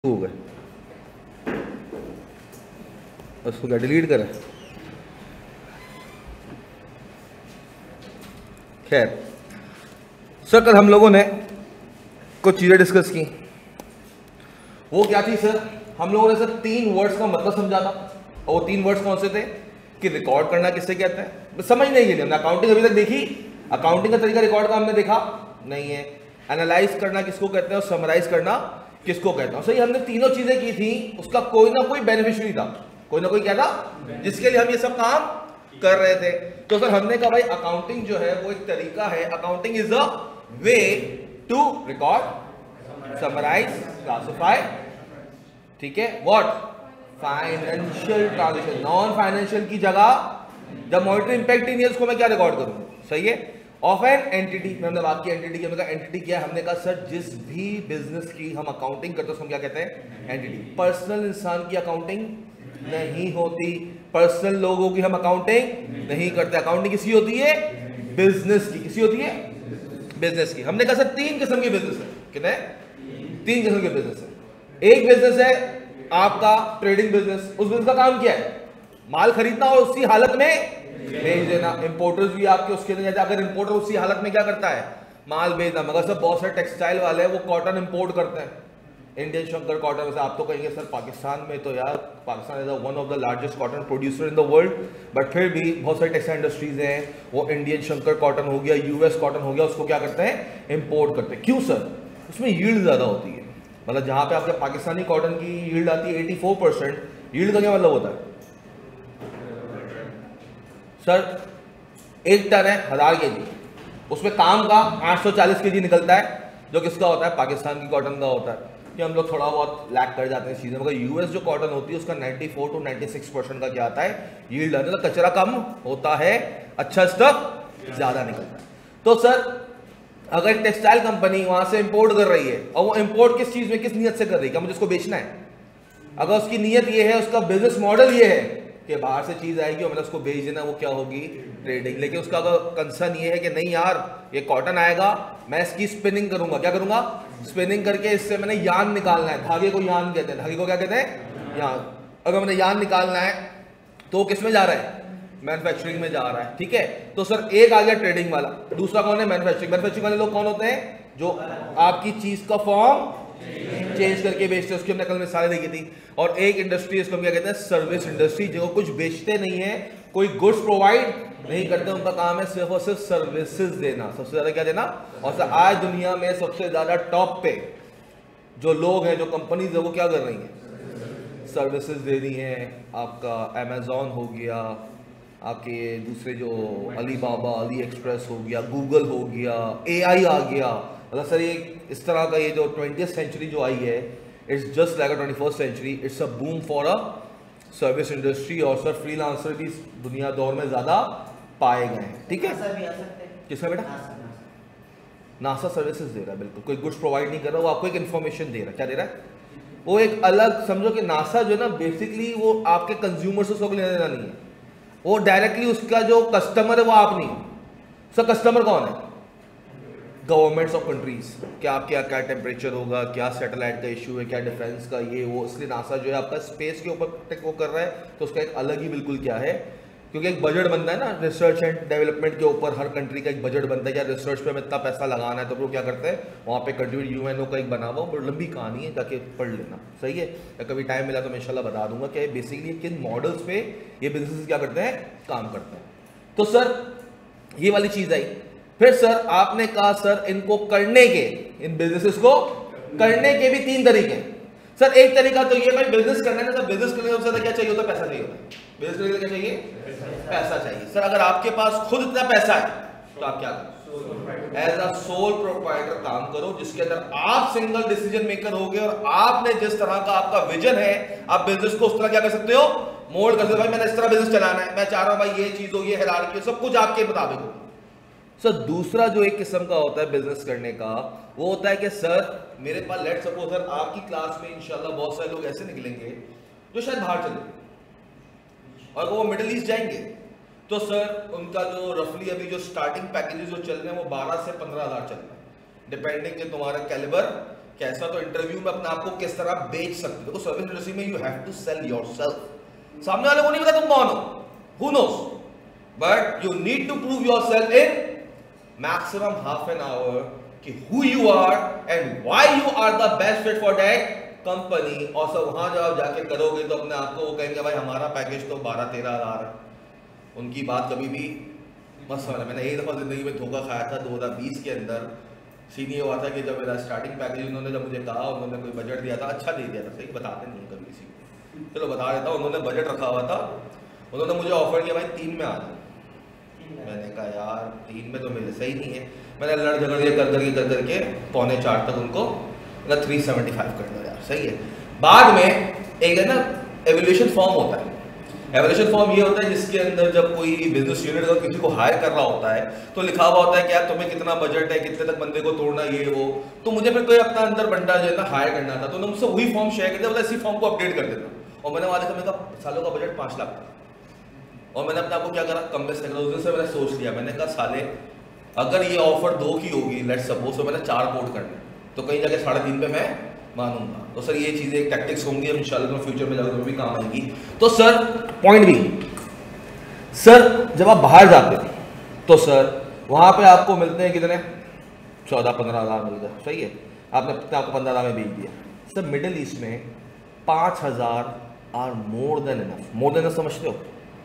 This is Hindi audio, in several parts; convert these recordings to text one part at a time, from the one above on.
हो गए, उसको क्या डिलीट करें? खैर सर, कल हम लोगों ने कुछ चीज़ें डिस्कस की। वो क्या थी सर? हम लोगों ने सर 3 वर्ड्स का मतलब समझा था। और वो 3 वर्ड्स कौन से थे? कि रिकॉर्ड करना किससे कहते हैं, समझने के लिए हमने अकाउंटिंग अभी तक देखी। अकाउंटिंग का तरीका रिकॉर्ड का हमने देखा नहीं है। एनालाइज करना किसको कहते हैं और समराइज करना किसको कहते हैं। सही, हमने तीनों चीजें की थी। उसका कोई ना कोई बेनिफिशियरी था, कोई ना कोई क्या था जिसके लिए हम ये सब काम कर रहे थे। तो सर हमने कहा भाई अकाउंटिंग जो है वो एक तरीका है। Accounting is a way to record, summarize, classify, ठीक है, what, financial transaction. Non financial की जगह जब मॉनिटरी इंपैक्ट ही नहीं है उसको मैं क्या रिकॉर्ड करूं? सही है, ऑफ एन एंटिटी में हमने बात की एंटिटी की। हमने कहा एंटिटी क्या है? हमने कहा सर जिस भी बिजनेस की हम अकाउंटिंग करते हैं उसको हम क्या कहते हैं? एंटिटी। पर्सनल इंसान की अकाउंटिंग नहीं होती, पर्सनल लोगों की हम अकाउंटिंग नहीं करते। अकाउंटिंग किसी होती है? बिजनेस की। किसी होती है? बिजनेस की। हमने कहा सर 3 किस्म के बिजनेस है। कितने? 3 किस्म के बिजनेस है। एक बिजनेस है आपका ट्रेडिंग बिजनेस। उस बिजनेस का काम क्या है? माल खरीदना और उसी हालत में भेज देना। इंपोर्टर्स भी आपके उसके लिए, अगर इंपोर्टर उसी हालत में क्या करता है? माल भेजना। मगर सर बहुत सारे टेक्सटाइल वाले हैं वो कॉटन इंपोर्ट करते हैं, इंडियन शंकर कॉटन। वैसे आप तो कहेंगे सर पाकिस्तान में तो यार Pakistan is one of the largest cotton producer in the world, but फिर भी बहुत सारी टेक्सटाइल इंडस्ट्रीज हैं, वो इंडियन शंकर कॉटन हो गया, यूएस कॉटन हो गया, उसको क्या करते हैं? इंपोर्ट करते हैं। क्यों सर? उसमें यील्ड ज़्यादा होती है। मतलब जहाँ पे आपके पाकिस्तानी कॉटन की यील्ड आती है 84%, यील्ड का क्या मतलब होता है सर? 1 टन है 1000 केजी, उसमें काम का 840 केजी निकलता है, जो किसका होता है? पाकिस्तान की कॉटन का होता है। कि हम लोग थोड़ा बहुत लैक कर जाते हैं इस चीज़ में। मगर यूएस जो कॉटन होती है उसका 94 to 96% का क्या आता है? यील्ड आता है। तो कचरा कम होता है, अच्छा स्टफ ज़्यादा निकलता है। तो सर अगर टेक्सटाइल कंपनी वहाँ से इंपोर्ट कर रही है, और वो इंपोर्ट किस चीज़ में, किस नीयत से कर रही है? क्या मुझे उसको बेचना है? अगर उसकी नीयत ये है, उसका बिजनेस मॉडल ये है कि बाहर से चीज़ आएगी और मैंने उसको बेच देना, वो क्या होगी? ट्रेडिंग। लेकिन उसका अगर कंसर्न ये है कि नहीं यार ये कॉटन आएगा, मैं इसकी स्पिनिंग करूंगा। क्या करूंगा? स्पिनिंग करके इससे मैंने यान निकालना है। धागे को यान कहते हैं। धागे को क्या कहते हैं? यान। अगर मैंने यान निकालना है तो किस में जा रहा है? मैन्युफैक्चरिंग में जा रहा है। ठीक है, तो सर एक आ गया ट्रेडिंग वाला, दूसरा कौन है? मैन्युफैक्चरिंग। मैन्युफैक्चरिंग वाले लोग कौन होते हैं? जो आपकी चीज का फॉर्म चेंज करके बेचते हैं। उसकी हमने कल मिसालें देखी थी। और एक इंडस्ट्री, इसको हम क्या कहते हैं? Service industry. जो कुछ बेचते नहीं है, कोई गुड्स प्रोवाइड नहीं करते, उनका काम है सिर्फ और सिर्फ सर्विसेज देना। सबसे ज्यादा क्या देना? और सर आज दुनिया में सबसे ज्यादा टॉप पे जो लोग हैं, जो कंपनीज है, वो क्या कर रही हैं? सर्विसेज दे रही हैं। आपका अमेजॉन हो गया, आपके दूसरे जो अलीबाबा, अली एक्सप्रेस हो गया, गूगल हो गया, एआई आ गया। मतलब सर ये इस तरह का ये जो 20th सेंचुरी जो आई है, it's just like a 21st century. It's a boom for a service industry. और सर फ्रीलांसर भी दुनिया दौर में ज़्यादा पाए गए हैं। ठीक है, किसका बेटा? नासा सर्विसेज दे रहा है, बिल्कुल। कोई गुड्स प्रोवाइड नहीं कर रहा, वो आपको एक इन्फॉर्मेशन दे रहा है। क्या दे रहा है? वो एक अलग, समझो कि नासा जो है ना, बेसिकली वो आपके कंज्यूमर से उसको लेना देना नहीं है। वो डायरेक्टली उसका जो कस्टमर है वो आप नहीं हो। सर कस्टमर कौन है? Governments of countries. क्या आपके क्या टेम्परेचर होगा, क्या सैटेलाइट का इशू है, क्या डिफेंस का ये वो। इसलिए नासा जो है आपका स्पेस के ऊपर वो कर रहा है, तो उसका एक अलग ही बिल्कुल क्या है, क्योंकि एक बजट बनता है ना रिसर्च एंड डेवलपमेंट के ऊपर। हर कंट्री का एक बजट बनता है, क्या रिसर्च पे हमें इतना पैसा लगाना है, तो वो क्या करते हैं वहाँ पे कंट्रीब्यूट। यूएनओ का एक बना हुआ, बड़ी लंबी कहानी है, जाके पढ़ लेना। सही है, या कभी टाइम मिला तो मैं इंशाल्लाह बता दूंगा कि बेसिकली किन मॉडल्स पे ये बिजनेस क्या करते हैं, काम करते हैं। तो सर ये वाली चीज़ आई। फिर सर आपने कहा सर इनको करने के, इन बिजनेसेस को करने के भी 3 तरीके हैं। सर एक तरीका तो ये भाई बिजनेस करने में, तो बिजनेस करने सबसे ज्यादा क्या चाहिए होता है? पैसा चाहिए होता है। बिजनेस करने के लिए क्या चाहिए? पैसा चाहिए। सर अगर आपके पास खुद इतना पैसा है तो आप क्या करो? एज अ सोल प्रोप्राइटर काम करो, जिसके अंदर आप सिंगल डिसीजन मेकर होगे और आपने जिस तरह का आपका विजन है, आप बिजनेस को उस तरह क्या कर सकते हो? मोल्ड कर सकते हो। भाई मैंने इस तरह बिजनेस चलाना है, मैं चाह रहा हूं भाई ये चीज हो, ये हायरार्की हो, सब कुछ आपके मुताबिक हो। सर दूसरा जो एक किस्म का होता है बिजनेस करने का, वो होता है कि सर मेरे पास, लेट सपोज सर आपकी क्लास में इंशाल्लाह बहुत सारे लोग ऐसे निकलेंगे जो शायद बाहर चले, और वो मिडिल ईस्ट जाएंगे, तो सर उनका जो रफली अभी जो स्टार्टिंग पैकेजेस जो चल रहे हैं वो 12 से 15 हज़ार चल रहे हैं, डिपेंडिंग कि तुम्हारा कैलिबर कैसा, तो इंटरव्यू में अपने आप को किस तरह बेच सकते हो। देखो सर्विस इंडस्ट्री में you have to sell yourself, सामने वाले को नहीं पता तुम कौन हो, who knows, but you need to prove yourself in maximum half an hour कि who you are and why you are the best fit for that company. और सब वहां जब आप जाके करोगे तो अपने आप को वो कहेंगे भाई हमारा पैकेज तो 12-13 हज़ार है। उनकी बात कभी भी मत समझना। मैंने एक दफ़ा जिंदगी में धोखा खाया था 2020 के अंदर। सीन ये हुआ था कि जब मेरा स्टार्टिंग पैकेज उन्होंने जब मुझे कहा, उन्होंने कोई बजट दिया था, अच्छा दे दिया था, सही बताते नहीं कभी किसी को, चलो बता देता हूँ। उन्होंने बजट रखा हुआ था, उन्होंने मुझे ऑफर किया भाई 3 में आ जाओ। मैंने कहा यार 3 में तो मेरे सही नहीं है। मैंने लड़ झगड़ कर करके 3:45 तक उनको 375 कर दिया यार, सही है। बाद में एक है ना एवोल्यूशन फॉर्म होता है। एवोल्यूशन फॉर्म ये होता है जिसके अंदर जब कोई बिजनेस यूनिट अगर किसी को हायर कर रहा होता है तो लिखा हुआ होता है कि यार तुम्हें कितना बजट है, कितने तक बंदे को तोड़ना, ये वो। तो मुझे फिर कोई अपना अंदर बंदा जो है ना हायर करना था, तो उन्होंने मुझसे वही फॉर्म शेयर कर दिया, बोला इसी फॉर्म को अपडेट कर देना। और मैंने वहां देखा, मेरा सालों का बजट 5 लाख था। और मैंने अपने आपको क्या करा, कम बेस कर। उस दिन से मैंने सोच लिया, मैंने कहा साले अगर ये ऑफर 2 की होगी, लेट्स सपोज, तो मैंने 4 कोट करना है, तो कहीं जाके 3.5 पे मैं मानूंगा। तो सर ये चीज़ें टैक्टिक्स होंगी, हम इंशाल्लाह फ्यूचर में जाकर भी काम आएंगी। तो सर पॉइंट भी, सर जब आप बाहर जाते हो तो सर वहाँ पे आपको मिलते हैं कितने, 14-15 हज़ार मिल गए, सही है। आपने आपको 15 हज़ार में बेच दिया। सर मिडिल ईस्ट में 5,000 are more than enough. More than enough समझते हो?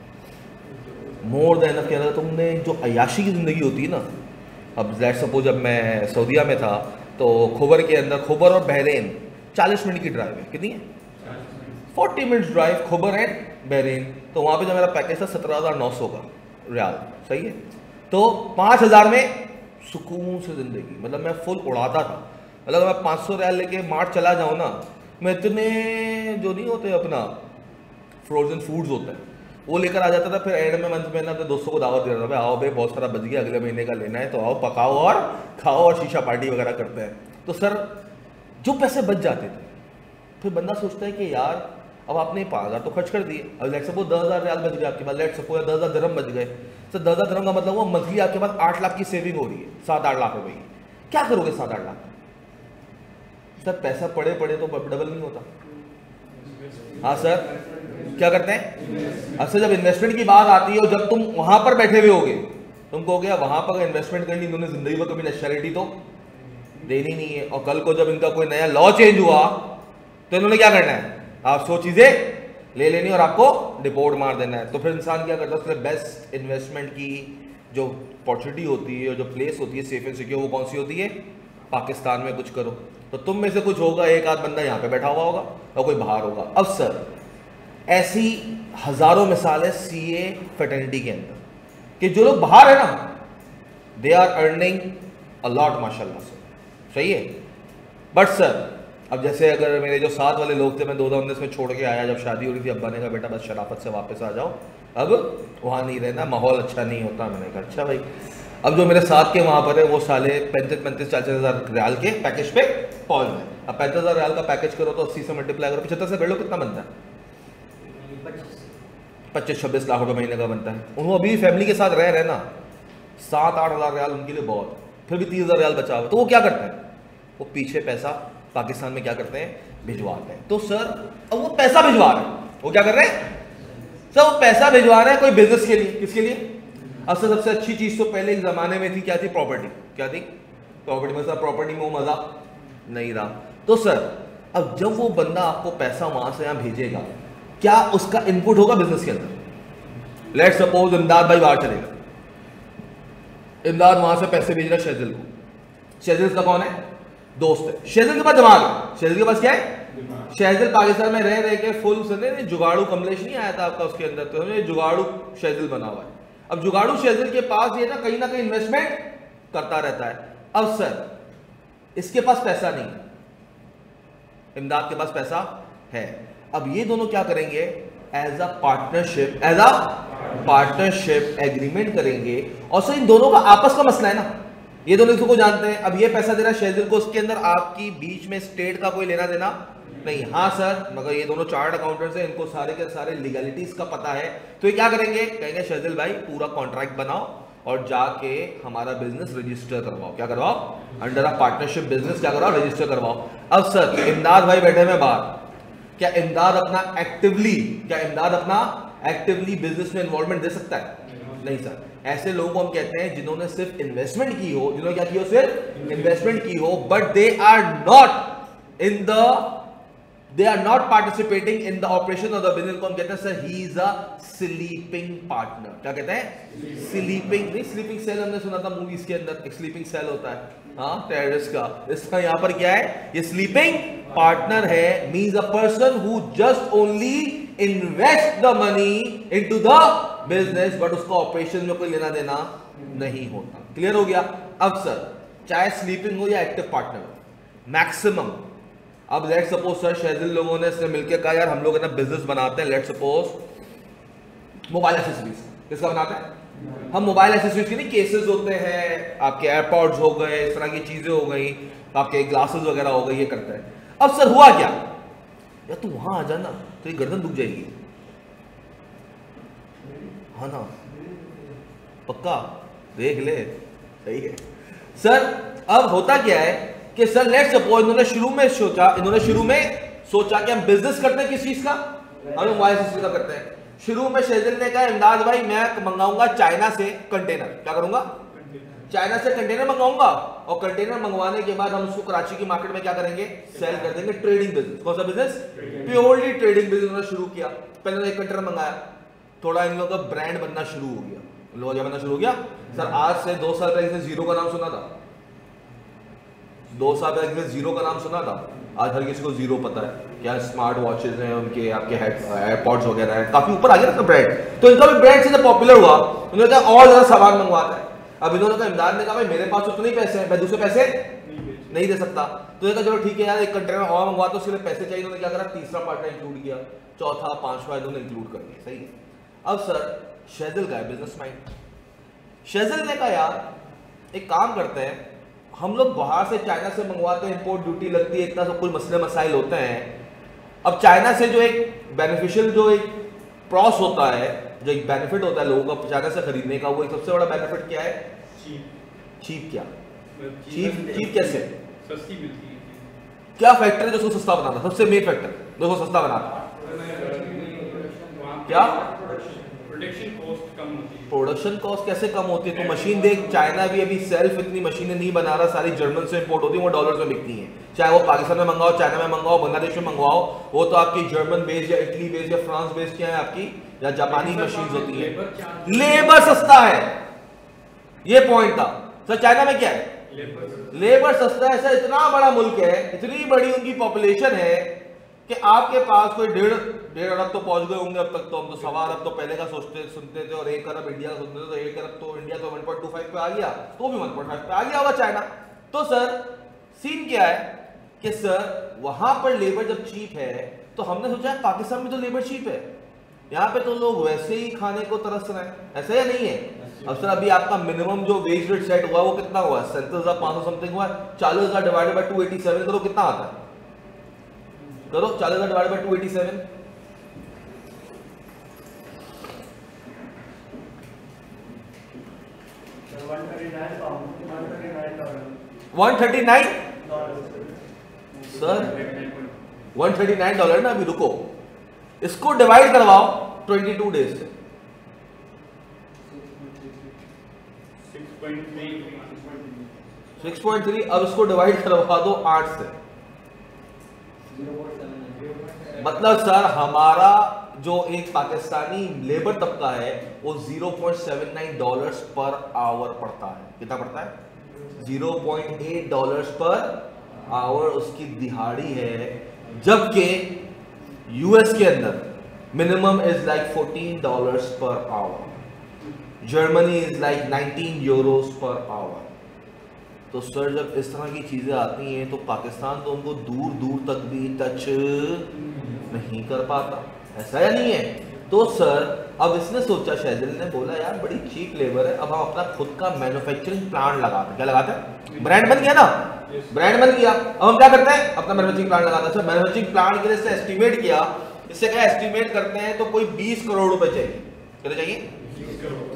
मोर देन इनफ क्या, तुमने जो अयाशी की ज़िंदगी होती है ना, अब लेट्स सपोज जब मैं सऊदीया में था तो खोबर के अंदर, खोबर और बहरीन 40 मिनट की ड्राइव है, कितनी है, 40 minutes drive, Khobar and Bahrain. तो वहाँ पे जो मेरा पैकेज था 17,900 का रियाल, सही है। तो 5,000 में सुकून से ज़िंदगी, मतलब मैं फुल उड़ाता था। मतलब अगर मैं 500 रियाल लेके मार्ट चला जाऊँ ना, मैं इतने जो नहीं होते अपना फ्रोजन फूड्स होते हैं वो लेकर आ जाता था। फिर एंड में मंथ में ना अपने दोस्तों को दावत दे रहा था, भाई आओ भाई बहुत सारा बच गया, अगले महीने का लेना है तो आओ, पकाओ और खाओ और शीशा पार्टी वगैरह करते हैं। तो सर जो पैसे बच जाते थे, फिर बंदा सोचता है कि यार अब आपने 5,000 तो खर्च कर दिए, अब लेट सपोज 10,000 रियाल बच गए आपके पास, लेट सपोज 10,000 दिरहम बच गए। सर 10,000 दिरहम का मतलब वो मंथली आपके पास 8 लाख की सेविंग हो रही है, 7-8 लाख रुपए की। क्या करोगे 7-8 लाख? सर पैसा पड़े पड़े तो डबल नहीं होता। हाँ सर, क्या करते हैं? अच्छा जब इन्वेस्टमेंट की बात आती है और जब तुम वहां पर बैठे हुए होगे, तुम कहोगे वहां पर इन्वेस्टमेंट करनी, इन्होंने जिंदगी में कभी नेशनलिटी तो देनी नहीं है। और कल को जब इनका कोई नया लॉ चेंज हुआ तो इन्होंने क्या करना है, आप 100 चीजें ले लेनी और आपको डिपोर्ट मार देना है। तो फिर इंसान क्या करता है, उसके बेस्ट इन्वेस्टमेंट की जो अपॉर्चुनिटी होती है और जो प्लेस होती है सेफ एंड सिक्योर, वो कौन सी होती है? पाकिस्तान में कुछ करो। तो तुम में से कुछ होगा, एक आध बंदा यहाँ पे बैठा हुआ होगा और कोई बाहर होगा। अब सर ऐसी हजारों मिसालें सीए फैटर्निटी के अंदर कि जो लोग बाहर है ना, they are earning a lot माशाल्लाह से, सही है। बट सर अब जैसे अगर मेरे जो साथ वाले लोग थे, मैं 2019 में छोड़ के आया, जब शादी हो रही थी, अब्बा ने कहा बेटा बस शराफत से वापस आ जाओ, अब वहाँ नहीं रहना, माहौल अच्छा नहीं होता। मैंने कहा अच्छा भाई। अब जो मेरे साथ के वहाँ पर है वो साले 35-40 हज़ार रियाल के पैकेज पे पहुँच गए। अब 35,000 रियाल का पैकेज करो तो 80 से मल्टीप्लाई करो, 75 से बेड़ो, कितना बनता है? 25-26 लाख रुपए महीने का बनता है। उन्होंने अभी फैमिली के साथ रह रहे ना, 7-8 हज़ार रियाल उनके लिए बहुत, फिर भी 30,000 रियाल बचा हुआ। तो वो क्या करते हैं, वो पीछे पैसा पाकिस्तान में क्या करते हैं, भिजवाते हैं। तो सर अब वो पैसा भिजवा रहे हैं, वो क्या कर रहे हैं सर, वो पैसा भिजवा रहे हैं कोई बिजनेस के लिए। किसके लिए? अब सर सबसे अच्छी चीज तो पहले एक जमाने में थी, क्या थी? प्रॉपर्टी। क्या थी? प्रॉपर्टी में। सर प्रॉपर्टी में वो मजा नहीं रहा। तो सर अब जब वो बंदा आपको पैसा वहां से यहाँ भेजेगा, क्या उसका इनपुट होगा बिजनेस के अंदर? लेट सपोज इमदाद भाई बाहर चलेगा, इमदाद वहां से पैसे भेज रहा है शेजिल को। शेजिल का कौन है? दोस्त है। शेजिल के पास दिमाग है। शेजिल के पास क्या है? शेजिल पाकिस्तान में रह के फुल सुने जुगाड़ू कमलेश नहीं आया था आपका उसके अंदर, तो जुगाड़ू शेजिल बना हुआ है। अब जुगाड़ू शेजिल के पास ये ना कहीं इन्वेस्टमेंट करता रहता है। अब सर इसके पास पैसा नहीं, इमदाद के पास पैसा है। अब ये दोनों क्या करेंगे, एज अ पार्टनरशिप एग्रीमेंट करेंगे। और सर इन दोनों का आपस का मसला है ना, ये दोनों इसको जानते हैं। अब ये पैसा दे रहा है शेजिल को, उसके अंदर आपकी बीच में स्टेट का कोई लेना देना नहीं। हाँ सर, मगर ये दोनों चार्ट अकाउंटेंट्स हैं, इनको सारे के सारे लीगलिटीज का पता है। तो ये क्या करेंगे, कहेंगे शेजिल भाई पूरा कॉन्ट्रैक्ट बनाओ और जाके हमारा बिजनेस रजिस्टर करवाओ। क्या करवाओ? अंडर अ पार्टनरशिप बिजनेस क्या करवाओ? रजिस्टर करवाओ। अब सर इमदाद भाई बैठे हैं बाहर, क्या इमदाद अपना एक्टिवली बिजनेस में इन्वॉल्वमेंट दे सकता है? नहीं सर। ऐसे लोगों को हम कहते हैं जिन्होंने सिर्फ इन्वेस्टमेंट की हो, जिन्होंने क्या की हो? सिर्फ इन्वेस्टमेंट की हो, but they are not participating in the operation of the business को हम कहते हैं sir he is a sleeping partner. क्या कहते हैं? स्लीपिंग। नहीं, स्लीपिंग सेल हमने सुना था मूवीज के अंदर, एक स्लीपिंग सेल होता है, हाँ, टेररिस्ट का। इसका यहां पर क्या है? ये स्लीपिंग पार्टनर है, means a person who just only invest the money into the business, but उसका ऑपरेशन में कोई लेना देना नहीं होता। क्लियर हो गया? अब सर चाहे स्लीपिंग हो या एक्टिव पार्टनर हो, मैक्सिमम, अब लेट सपोज सर शहजिल लोगों ने इसने मिलकर कहा यार हम लोग ना बिजनेस बनाते हैं, लेट सपोज मोबाइल एक्सेसरीज। किसका बनाते हैं? हम मोबाइल एक्सेसरीज के नहीं, केसेस होते हैं, आपके एयरपॉड्स हो गए, इस तरह की चीजें हो गई, आपके ग्लासेस वगैरह हो गए, ये करते हैं। अब सर हुआ क्या यार, तू वहां आ जाना तो ये गर्दन दुख जाएगी, हाँ ना, पक्का देख ले, सही है सर। अब होता क्या है कि सर लेट्स सपोज इन्होंने शुरू में सोचा कि हम बिजनेस करते हैं किस चीज का, हम मोबाइल एक्सेसरीज का करते हैं। शुरू में शहजिल ने कहा इमदाद भाई मैं मंगाऊंगा चाइना से कंटेनर। क्या करूंगा? चाइना से कंटेनर मंगाऊंगा, और कंटेनर मंगवाने के बाद हम उसको कराची की मार्केट में क्या करेंगे? सेल कर देंगे। Trading business. कौन सा बिजनेस? प्योरली ट्रेडिंग बिजनेस उन्होंने शुरू किया। पहले एक कंटेनर मंगाया, थोड़ा इन लोगों का ब्रांड बनना शुरू हो गया, लोग बनना शुरू हो गया। सर आज से 2 साल पहले जीरो का नाम सुना था? 2 साल पहले जीरो का नाम सुना था? आज हर किसी को जीरो पता है। क्या स्मार्ट वॉचेज हैं उनके, आपके एयरपॉड्स वगैरह हैं, काफी ऊपर आ गया ना ब्रांड। तो इनका भी ब्रांड से पॉपुलर हुआ, उन्होंने कहा और ज्यादा सामान मंगवाता है। अब इन्होंने कहा, इमदाद ने कहा भाई मेरे पास उतने ही पैसे हैं, मैं दूसरे पैसे नहीं दे सकता। तो ये कहा चलो ठीक है यार, एक कंटेनर और मंगवा तो उसके लिए पैसे चाहिए। इन्होंने क्या करा? तीसरा पार्टनर इंक्लूड किया, चौथा, पांचवा इन्होंने इंक्लूड कर दिया। सही है। अब सर शहजिल का है बिजनेस माइंड। शहजिल ने कहा यार एक काम करते हैं, हम लोग बाहर से चाइना से मंगवाते हैं, इंपोर्ट ड्यूटी लगती है, इतना सब कुछ मसले मसाइल होते हैं। अब चाइना से जो एक बेनिफिशियल जो एक प्रॉस होता है, जो एक बेनिफिट होता है लोगों का चाइना से खरीदने का, वो एक सबसे बड़ा बेनिफिट क्या है? चीप। क्या चीप कैसे? सस्ती मिलती है। क्या फैक्टर है जो उसको सस्ता बनाता? सबसे मेन फैक्टर जो उसको सस्ता बनाता क्या? प्रोडक्शन कॉस्ट कैसे कम होती है? तो मशीन देख, चाइना भी अभी सेल्फ इतनी मशीनें नहीं बना रहा, सारी जर्मन से इंपोर्ट होती है, वो डॉलर्स में बिकती हैं। चाहे वो पाकिस्तान में मंगाओ, चाइना में मंगाओ, बांग्लादेश में मंगवाओ, वो तो आपकी जर्मन बेस्ड या इटली बेस्ड या फ्रांस बेस्ड क्या है आपकी, या जापानी मशीन होती है। लेबर सस्ता है, ये पॉइंट था सर। चाइना में क्या है? लेबर सस्ता है सर। इतना बड़ा मुल्क है, इतनी बड़ी उनकी पॉपुलेशन है कि आपके पास कोई डेढ़ अरब तो पहुंच गए होंगे अब तक। तो हम तो 1.25 अरब तो पहले का सुनते थे, और 1 अरब इंडिया का सुनते थे। तो 1 अरब तो इंडिया तो 1.25 पे आ गया, तो भी 1.5 पे आ गया होगा चाइना। तो सर सीन क्या है कि सर वहां पर लेबर जब चीप है, तो हमने सोचा पाकिस्तान में तो लेबर चीप है, यहाँ पे तो लोग वैसे ही खाने को तरस रहे हैं, ऐसा या नहीं है? अब सर अभी आपका मिनिमम जो वेज रेट सेट हुआ वो कितना हुआ? 37,500 समथिंग हुआ। 40,000 डिवाइडेड बाय 287 करो, कितना आता है? करो 40,000 डिवाइडेड बाय 287, 139 सर, $139 ना। अभी रुको, इसको डिवाइड करवाओ 22 डेज से, 6.3। अब इसको डिवाइड करवा दो 8 से, मतलब सर हमारा जो एक पाकिस्तानी लेबर तबका है वो $0.79 पर आवर पड़ता है। कितना पड़ता है? $0.8 पर आवर उसकी दिहाड़ी है, जबकि यूएस के अंदर minimum is like $14 per hour, Germany is like 19 euros per hour. तो सर जब इस तरह की चीजें आती हैं तो पाकिस्तान तो उनको दूर दूर तक भी टच नहीं कर पाता, ऐसा या नहीं है? तो सर अब इसने सोचा, शहजिल ने बोला यार बड़ी चीप लेबर है, अब हम अपना खुद का मैन्युफैक्चरिंग प्लांट लगाते हैं। क्या लगाते हैं? ब्रांड बन गया ना, ब्रांड बन गया। अब हम क्या करते हैं? अपना मैन्युफैक्चरिंग प्लांट लगाते हैं। सर मैन्युफैक्चरिंग प्लांट के लिए इसने एस्टिमेट किया, इससे क्या एस्टिमेट करते हैं तो कोई 20 करोड़ रुपए चाहिए। कितने चाहिए?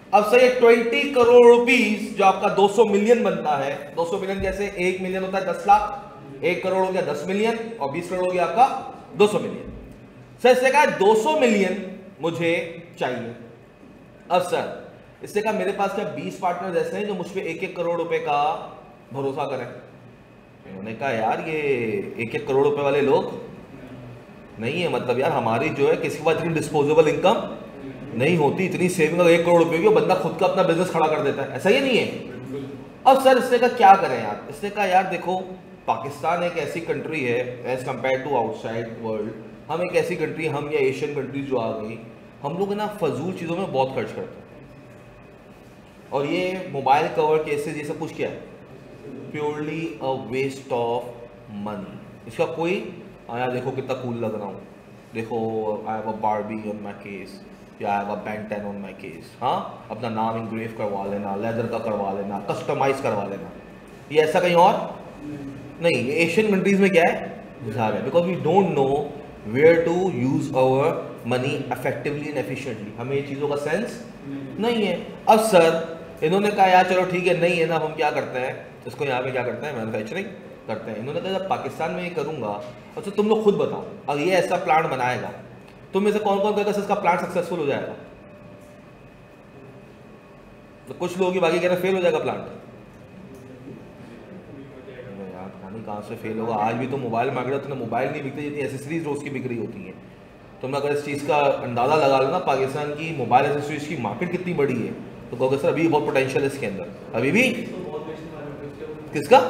अब सही 20 करोड़ रुपीस जो आपका 200 मिलियन बनता है, 200 मिलियन जैसे 1 मिलियन होता है 10 लाख, 1 करोड़ हो गया 10 मिलियन और 20 करोड़ हो गया आपका 200 मिलियन। सर इसने कहा 200 मिलियन मुझे चाहिए। अब सर इससे कहा मेरे पास क्या 20 पार्टनर ऐसे हैं जो मुझ पर 1-1 करोड़ रुपए का भरोसा करें। उन्होंने कहा यार ये 1-1 करोड़ रुपए वाले लोग नहीं है, मतलब यार हमारी जो है किसी के पास इतनी डिस्पोजेबल इनकम नहीं होती, इतनी सेविंग अगर 1 करोड़ रुपए की बंदा खुद का अपना बिजनेस खड़ा कर देता है, ऐसा ही नहीं है। अब सर इसने कहा क्या करें यार, इसने कहा यार देखो पाकिस्तान एक ऐसी कंट्री है as compare to outside world, हम एक ऐसी कंट्री, हम या एशियन कंट्रीज जो आ गई, हम लोग ना फजूल चीज़ों में बहुत खर्च करते हैं और ये मोबाइल कवर केसेस ये सब कुछ क्या है, purely a waste of money. इसका कोई यार देखो कितना कूल लग रहा हूँ, देखो I have a Barbie on my case या I have a Ben 10 on my case, हाँ अपना नाम इंग्रेव करवा लेना, लेदर का करवा लेना, कस्टमाइज करवा लेना, ये ऐसा कहीं और नहीं, ये एशियन कंट्रीज में क्या है गुजार है, because we don't know where to use our money effectively and efficiently, हमें ये चीज़ों का सेंस नहीं है। अब सर इन्होंने कहा यार चलो ठीक है नहीं है ना, हम क्या करते हैं इसको यहाँ पे क्या करते हैं मैन्युफैक्चरिंग करते हैं। इन्होंने कहा जब पाकिस्तान में ये करूँगा, अच्छा तुम लोग खुद बताओ अगर ये ऐसा प्लांट बनाएगा तुम में से कौन कौन कहेगा इसका प्लांट सक्सेसफुल हो जाएगा, तो कुछ लोगों की बाकी कह रहे फेल हो जाएगा प्लांट। यार कहानी कहाँ से फेल होगा, आज भी तो मोबाइल मांग रहे हो, तुमने मोबाइल नहीं बिकते जितनी एसेसरीज रोज की बिक रही होती हैं। तुम अगर इस चीज़ का अंदाज़ा लगा लो ना पाकिस्तान की मोबाइल एसेसरीज की मार्केट कितनी बड़ी है, तो कहोगे सर अभी भी बहुत पोटेंशियल है इसके अंदर, अभी भी किसका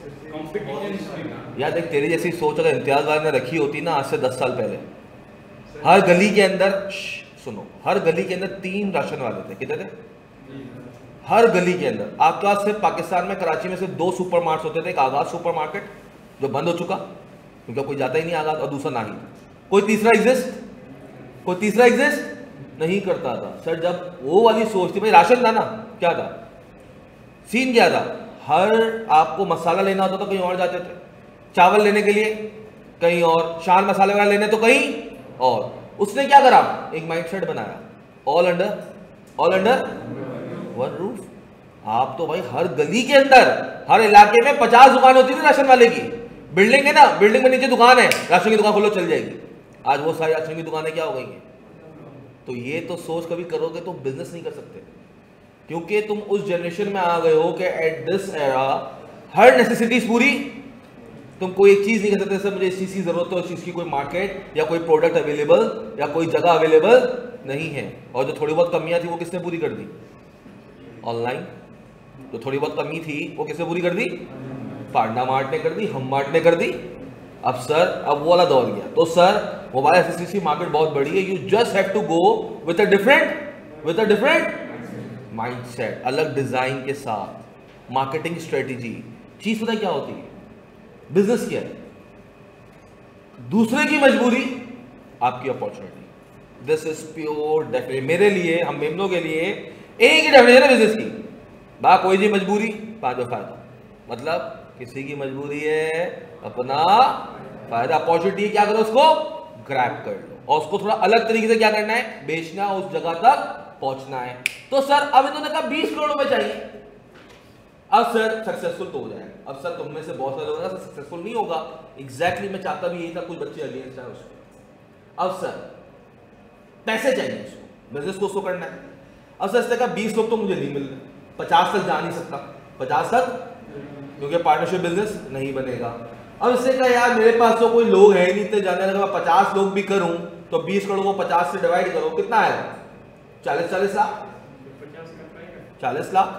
यार देख तेरी जैसी सोच अगर इम्तियाज वाले ने रखी होती ना आज से 10 साल पहले, हर गली के अंदर सुनो, हर गली के अंदर 3 राशन वाले थे, कितने थे हर गली के अंदर। आपके पास सिर्फ पाकिस्तान में कराची में सिर्फ 2 सुपरमार्केट होते थे, एक आगाज सुपरमार्केट जो बंद हो चुका क्योंकि कोई जाता ही नहीं आगाज, और दूसरा नहीं कोई तीसरा एग्जिस्ट नहीं करता था। सर जब वो वाली सोच थी भाई राशन था ना, क्या था सीन क्या था, हर आपको मसाला लेना होता तो कहीं और जाते थे, चावल लेने के लिए कहीं और, शान मसाले वाला लेने तो कहीं और। उसने क्या करा एक माइंडसेट बनाया, ऑल अंडर वन रूफ। आप तो भाई हर गली के अंदर हर इलाके में 50 दुकान होती थी राशन वाले की, बिल्डिंग है ना, बिल्डिंग में नीचे दुकान है, राशन की दुकान खोलो चल जाएगी। आज वो सारी राशन की दुकानें क्या हो गई हैं। तो ये तो सोच कभी करोगे तो बिजनेस नहीं कर सकते, क्योंकि तुम उस जनरेशन में आ गए हो कि at this era her necessities पूरी, तुम कोई एक चीज नहीं कर सकते सर मुझे इस चीज की जरूरत है, उस चीज की कोई मार्केट या कोई प्रोडक्ट अवेलेबल या कोई जगह अवेलेबल नहीं है। और जो थोड़ी बहुत कमियां थी वो किसने पूरी कर दी, ऑनलाइन। जो थोड़ी बहुत कमी थी वो किसने पूरी कर दी, पांडा मार्ट ने कर दी, हम मार्ट ने कर दी। अब सर अब वो वाला दौर गया, तो सर मोबाइल एक्सेसरीज की मार्केट बहुत बड़ी है, you just have to go with a different mindset, अलग डिजाइन के साथ, मार्केटिंग स्ट्रेटेजी। चीज पता क्या होती है, बिजनेस क्या है, दूसरे की मजबूरी आपकी opportunity. This is pure definition मेरे लिए, हम मेमनों के लिए एक ही डेफिनेशन है बिजनेस की, बा कोई जी मजबूरी पांचों फायदा, मतलब किसी की मजबूरी है अपना फायदा, अपॉर्चुनिटी क्या करो उसको ग्रैब कर लो और उसको थोड़ा अलग तरीके से क्या करना है, बेचना, उस जगह तक पहुंचना है। तो सर अब इन्होंने कहा 20 करोड़ रुपए चाहिए। अब सर सक्सेसफुल तो हो जाएगा। अब सर तुम में से बहुत सारे लोग सक्सेसफुल नहीं होगा, एग्जैक्टली मैं चाहता भी यही था, कुछ बच्चे अगेंस्ट है उसको। अब सर पैसे चाहिए उसको, बिजनेस को उसको करना है। अब सर इसने कहा 20 लोग तो मुझे नहीं मिल रहे, 50 तक जा नहीं सकता, 50 तक क्योंकि पार्टनरशिप बिजनेस नहीं बनेगा। अब इससे कहा यार मेरे पास तो कोई लोग है नहीं, तो जाने लगा 50 लोग भी करूं तो 20 करोड़ को 50 से डिवाइड करो कितना आएगा, 40 लाख, 40 लाख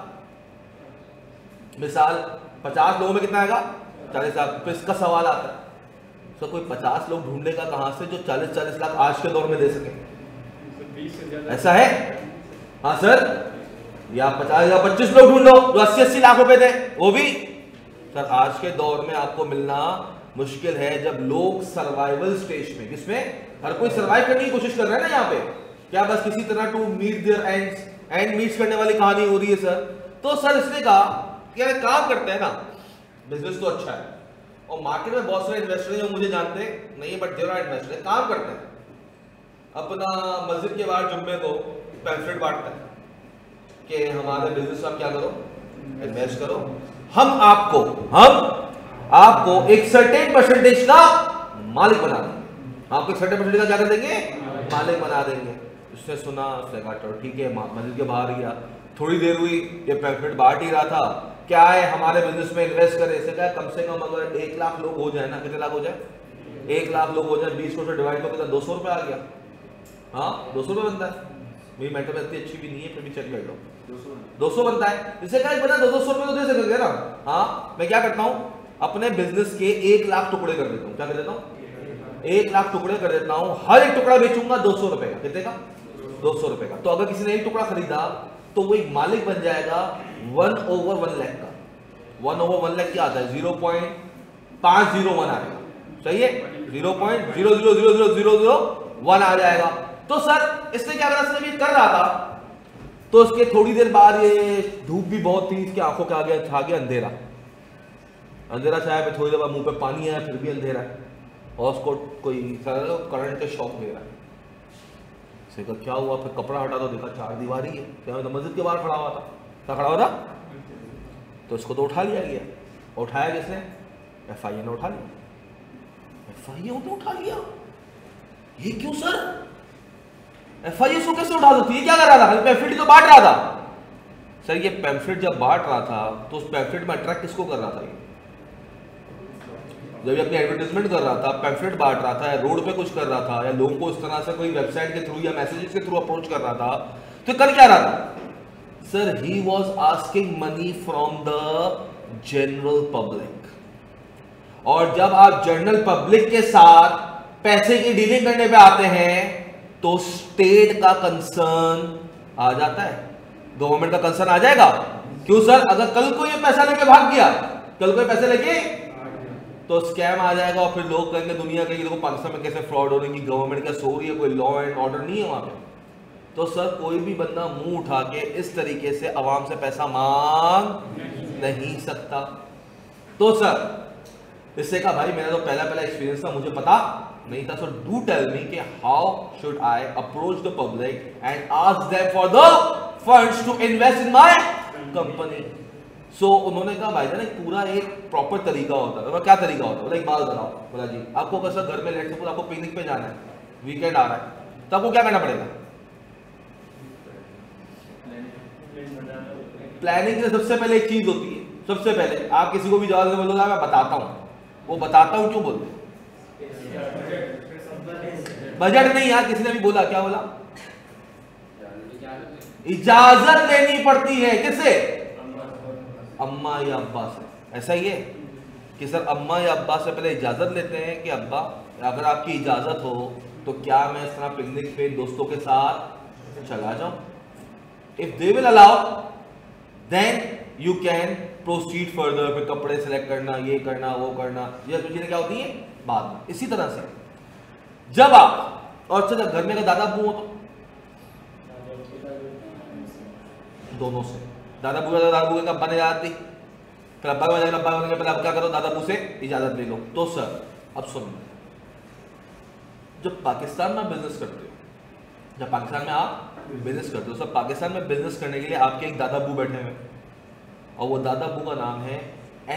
मिसाल, 50 लोगों में कितना आएगा, 40 लाख। तो इसका सवाल आता है सर कोई 50 लोग ढूंढेगा कहां से जो 40 लाख आज के दौर में दे सके, ऐसा है? हाँ सर, या 50 या 25 लोग ढूंढो जो 80 लाख रुपए थे, वो भी सर आज के दौर में आपको मिलना मुश्किल है, जब लोग सर्वाइवल स्टेज में, किसमें, हर कोई सर्वाइव करने की कोशिश कर रहा है ना यहाँ पे, क्या बस किसी तरह to meet their end meets करने वाली कहानी हो रही है सर। तो सर इसने कहा कि यार काम करते हैं ना, बिजनेस तो अच्छा है और मार्केट में बहुत सारे इन्वेस्टर हैं जो मुझे जानते नहीं है, बट देयर आर इन्वेस्टर, काम करते हैं, अपना मस्जिद के बाहर जुम्मे को पैम्फलेट बांटता है, कि हमारे बिजनेस में आप क्या करो, इन्वेस्ट करो। हम आपको एक सर्टेन परसेंटेज का मालिक बना देंगे। आपको एक सर्टेन परसेंटेज का क्या कर देंगे, मालिक बना देंगे। उसने सुना, उसने कहा चलो ठीक है, मस्जिद के बाहर गया, थोड़ी देर हुई, ये पैम्फलेट बांट ही रहा था, क्या है हमारे बिजनेस में इन्वेस्ट करें। इसे क्या कम से कम अगर 1 लाख लोग हो जाए ना, कितने लाख हो जाए, 1 लाख लोग हो जाए, 20 को से डिवाइड करो कितना, 200 रुपये आ गया। हाँ 200 रुपये बनता है। मेरी मेंटल इतनी अच्छी भी नहीं है, फिर भी चेक कर लो, 200 बनता है। इसे क्या बना 200 रुपये तो दे सकते ना। हाँ मैं क्या करता हूँ, अपने बिजनेस के 1 लाख टुकड़े कर देता हूँ। क्या कर देता हूँ, 1 लाख टुकड़े कर देता हूँ। हर एक टुकड़ा बेचूंगा 200 रुपए का। कितने का, 200 रुपए का। तो अगर किसी ने एक टुकड़ा खरीदा तो वो एक मालिक बन जाएगा 1/1 लाख का। 1/1 लाख क्या आता है, 0.501 आएगा। सही है, 0.000001 आ जाएगा। तो सर इसने क्या करा, इसने भी कर रहा था, तो इसके थोड़ी देर बाद ये धूप भी बहुत थी, इसकी आंखों के आगे छा गया अंधेरा। अंधेरा छाया, फिर थोड़ी देर बाद मुंह पे पानी आया, फिर भी अंधेरा है, और उसको कोई करंट के शॉक दे रहा है। क्या हुआ, फिर कपड़ा हटा तो देखा 4 दीवारी है। क्या तो मस्जिद के बाहर खड़ा हुआ था, क्या खड़ा हुआ था, तो इसको तो उठा लिया गया। उठाया किसने, FIA ने उठा लिया। FIA ने उठा लिया, ये क्यों सर, FIA इसको कैसे उठा सकती है, क्या कर रहा था, पैम्फलेट तो बांट रहा था। सर ये पैम्फलेट जब बांट रहा था तो उस पैम्फलेट में अट्रैक्ट किसको कर रहा था, जब ये अपनी एडवर्टाइजमेंट कर रहा था, पैम्फलेट बांट रहा था, या रोड पे कुछ कर रहा था, या लोगों को इस तरह से कोई वेबसाइट के थ्रू या मैसेजेस के थ्रू अप्रोच कर रहा था, तो कर क्या रहा था sir, he was asking money from the general public. और जब आप जनरल पब्लिक के साथ पैसे की डीलिंग करने पे आते हैं तो स्टेट का कंसर्न आ जाता है, गवर्नमेंट का कंसर्न आ जाएगा। क्यों सर, अगर कल को ये पैसा लेके भाग गया, कल को पैसे लेके तो स्कैम आ जाएगा, और फिर लोग कहेंगे, दुनिया कहेगी देखो पाकिस्तान में कैसे फ्रॉड हो रही है, गवर्नमेंट क्या सो रही है, कोई लॉ एंड ऑर्डर नहीं है वहां पे। तो सर कोई भी बंदा मुंह उठा के इस तरीके से आवाम से पैसा मांग नहीं सकता। तो सर इससे कहा भाई मेरा तो पहला एक्सपीरियंस था, मुझे पता नहीं था। सो डू टेल मी कि how should I approach the public and ask them for the funds to invest in my company. So उन्होंने कहा भाईजान एक पूरा एक प्रॉपर तरीका होता है। क्या तरीका होता है, बोला एक बात बताओ। बोला जी आपको कैसा घर में लेट सपोज आपको पिकनिक पे जाना है, वीकेंड आ रहा है, तो आपको क्या करना पड़ेगा, प्लानिंग से सबसे पहले एक चीज होती है, सबसे पहले आप किसी को भी जवाब दे बोलोगे मैं बताता हूं, वो बताता हूं क्यों बोलते, बजट नहीं यार, किसी ने भी बोला, क्या बोला, इजाजत लेनी पड़ती है, किससे, अम्मा या अब्बा से। ऐसा ही है कि सर अम्मा या अब्बा से पहले इजाजत लेते हैं कि अब्बा अगर आपकी इजाजत हो तो क्या मैं इस तरह पिकनिक पे दोस्तों के साथ चला जाऊं। If they will allow then you can proceed further. फिर कपड़े सेलेक्ट करना, ये करना, वो करना, ये सब चीजें क्या होती है बाद में। इसी तरह से जब आप और जब घर में अगर दादा अब्बू हो तो दोनों से, दादा अब्बू का अब्बा ने इजाजत दी, फिर अब्बा को अब्बा बोलेंगे पहले अब क्या करो, दादा अब्बू से इजाजत ले लो। तो सर अब सुन, जब पाकिस्तान में बिजनेस करते हो, जब पाकिस्तान में आप बिजनेस करते हो, सब पाकिस्तान में बिजनेस करने के लिए आपके एक दादा अब्बू बैठे हुए, और वो दादा अब्बू का नाम है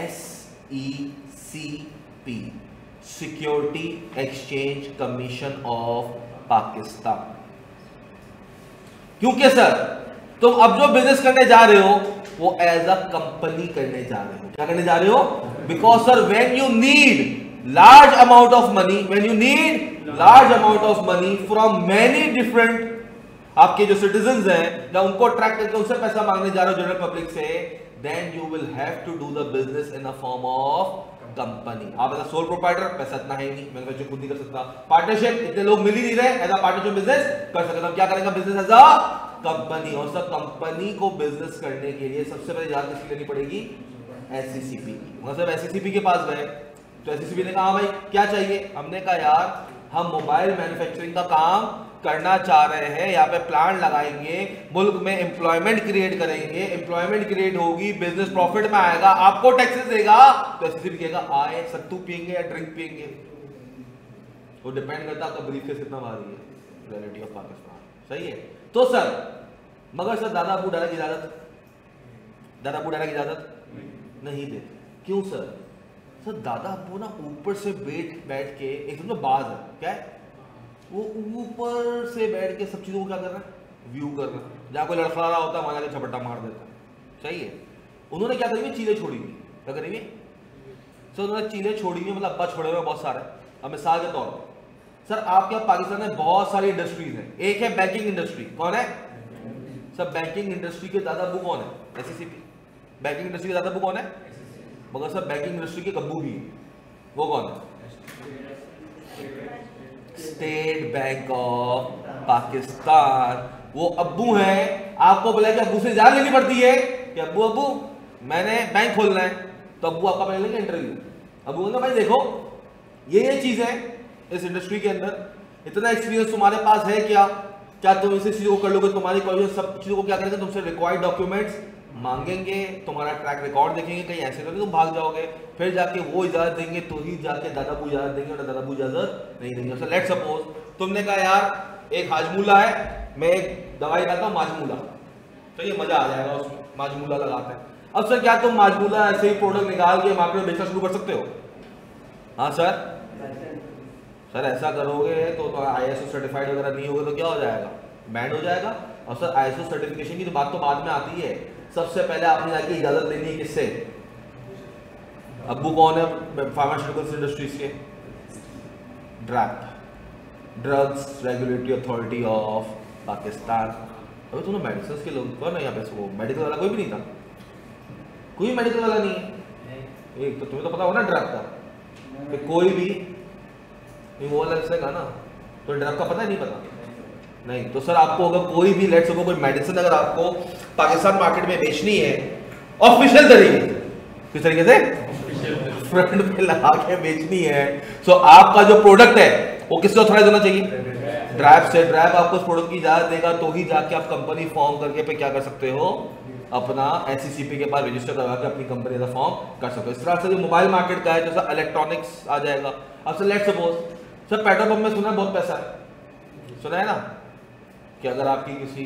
SECP, security exchange commission of Pakistan. क्योंकि सर तुम अब जो बिजनेस करने जा रहे हो वो एज अ कंपनी करने जा रहे हो। क्या करने जा रहे हो, because sir when you need large amount of money, when you need large amount of money from many different, आपके जो सिटीजंस हैं जब उनको अट्रैक्ट करके उनसे पैसा मांगने जा रहे हो जनरल पब्लिक से, then you will have to do the business in a form of company. आप एज अ सोल प्रोप्राइटर, पैसा इतना है ही नहीं, मैं खुद नहीं कर सकता, पार्टनरशिप इतने लोग मिल ही नहीं रहे, एज अ पार्टनरशिप बिजनेस कर सकते, हम क्या करेंगे बिजनेस एज अ कंपनी। और सब कंपनी को बिजनेस करने के लिए सबसे पहले याद किसकी लेनी पड़ेगी, SECP की। मतलब SECP के पास गए तो SECP ने कहा हाँ भाई क्या चाहिए, हमने कहा यार हम मोबाइल मैन्युफैक्चरिंग का काम करना चाह रहे हैं, यहाँ पे प्लांट लगाएंगे, मुल्क में एम्प्लॉयमेंट क्रिएट करेंगे, एम्प्लॉयमेंट क्रिएट होगी, बिजनेस प्रॉफिट में आएगा, आपको टैक्सेस देगा। तो SECP कहेगा आए सत्तू पियेंगे या ड्रिंक पियेंगे, वो डिपेंड करता है आपका ब्रीफकेस कितना भारी है, रियलिटी ऑफ पाकिस्तान। सही है। तो सर मगर सर दादा अबू डायरेक्ट इजाजत, दादा अबू डायरेक्ट इजाजत नहीं देते। क्यों सर? सर दादा अबू ना ऊपर से बैठ के एक तो बाज है, क्या है वो, ऊपर से बैठ के सब चीज़ों को क्या कर रहा है, व्यू कर रहा है। जहाँ कोई लड़खड़ा रहा होता है वहाँ जाके झपट्टा मार देता है, सही है। उन्होंने क्या करी हुई, चीलें छोड़ी हुई, क्या करी हुई सर? उन्होंने चीलें छोड़ी हुई, मतलब अब्बा छोड़े हुए बहुत सारे। अब मिसाल के तौर पर सर आपके यहाँ पाकिस्तान में बहुत सारी इंडस्ट्रीज हैं। एक है बैंकिंग इंडस्ट्री, कौन है सर? बैंकिंग इंडस्ट्री के दादा अबू कौन है? एससीसीपी। बैंकिंग इंडस्ट्री के दादा अबू कौन है? मगर सर बैंकिंग इंडस्ट्री के कब्बू भी है, वो कौन है? स्टेट बैंक ऑफ पाकिस्तान, वो अब्बू हैं। आपको बोला कि अब्बू से इजाजत लेनी पड़ती है कि अब्बू अब्बू मैंने बैंक खोलना है, तो अब्बू आपका पहले लेंगे इंटरव्यू। अब्बू बोलते भाई देखो ये चीज है इस इंडस्ट्री के अंदर, इतना एक्सपीरियंस तुम्हारे पास है क्या, क्या तुम इस चीजों को कर लोगे? तुम्हारी क्वालिफिकेशन सब चीजों को क्या करेंगे, तुमसे रिक्वायर्ड डॉक्यूमेंट्स मांगेंगे, तुम्हारा ट्रैक रिकॉर्ड देखेंगे, कहीं ऐसे तो नहीं तुम भाग जाओगे, फिर जाके वो इजाजत देंगे तो ही जाके दादा अबू इजाजत देंगे, और दादा अबू इजाजत नहीं देंगे। लेट सपोज तुमने कहा यार एक हाजमूला है, मैं एक दवाई लगाता हूँ माजमूला, तो ये मजा आ जाएगा उसमें, माजमूला लगाते हैं। अब सर क्या तुम माजमूला ऐसे ही प्रोडक्ट निकाल के मार्केट में बेचना शुरू कर सकते हो? हाँ सर ऐसा करोगे तो ISO सर्टिफाइड वगैरह नहीं होगा तो क्या हो जाएगा, बैंड हो जाएगा। और सर ISO सर्टिफिकेशन की तो बात तो बाद में आती है, सबसे पहले आपने जाके इजाजत लेनी है किससे? अब्बू कौन है फार्मास्यूटिकल्स इंडस्ट्रीज के? DRAP, drugs regulatory authority of Pakistan. अभी तुमने मेडिसिन के लोग कौन है यहाँ पे? वो मेडिकल वाला कोई भी नहीं था, कोई मेडिकल वाला नहीं है। एक तो तुम्हें तो पता होगा ना ड्रग का, कि कोई भी वो वाला का ना, तो ड्रग का पता है नहीं पता नहीं। तो सर आपको अगर कोई भी लेट सको कोई मेडिसिन अगर आपको पाकिस्तान मार्केट में बेचनी है ऑफिशियल तरीके से, किस तरीके से? फ्रंट पे लगा के बेचनी है, तो आपका जो प्रोडक्ट है वो किससे ऑथराइज होना चाहिए? ड्रैप से। ड्रैप आपको उस प्रोडक्ट की इजाजत देगा तो ही जाके आप कंपनी फॉर्म करके पे क्या कर सकते हो, अपना SCCP के पास रजिस्टर करवा के अपनी कंपनी का फॉर्म कर सकते हो। इस तरह से जो मोबाइल मार्केट का है, जैसा इलेक्ट्रॉनिक्स आ जाएगा। अब sir let suppose sir petrol pump में सुना है बहुत पैसा है, सुना है ना, कि अगर आपकी किसी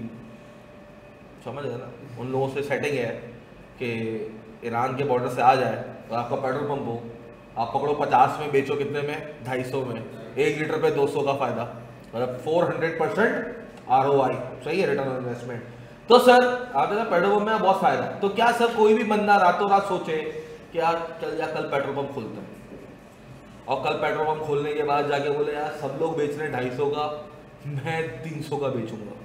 समझ गए ना, उन लोगों से सेटिंग है कि ईरान के बॉर्डर से आ जाए और आपका पेट्रोल पंप हो, आप पकड़ो 50 में बेचो, कितने में? 250 में, 1 लीटर पे 200 का फायदा, मतलब 400% ROI, सही है, रिटर्न ऑन इन्वेस्टमेंट। तो सर आप देखा पेट्रोल पंप में बहुत फायदा है। तो क्या सर कोई भी बंदा रातों रात सोचे कि यार चल जा कल पेट्रोल पंप खोलते हैं, और कल पेट्रोल पंप खोलने के बाद जाके बोले यार सब लोग बेच रहे हैं 250 का, मैं 300 का बेचूंगा?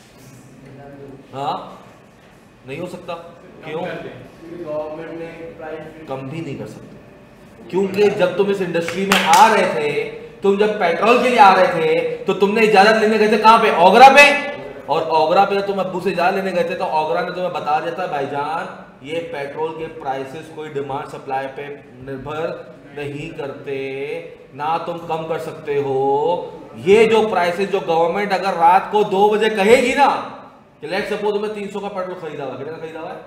हाँ नहीं हो सकता। क्यों? गवर्नमेंट ने प्राइस कम भी नहीं कर सकते, क्योंकि जब तुम इस इंडस्ट्री में आ रहे थे, तुम जब पेट्रोल के लिए आ रहे थे तो तुमने इजाजत लेने गए थे कहाँ पे? ओगरा पे। और ओगरा पे तुम अब्बू से इजाजत लेने गए थे तो ओगरा ने तुम्हें बता दिया था भाईजान ये पेट्रोल के प्राइसेस कोई डिमांड सप्लाई पे निर्भर नहीं करते, ना तुम कम कर सकते हो। ये जो प्राइसेस जो गवर्नमेंट अगर रात को 2 बजे कहेगी ना कि लेट सपोज तुम्हें 300 का पेट्रोल खरीदा हुआ, कितना खरीदा हुआ है?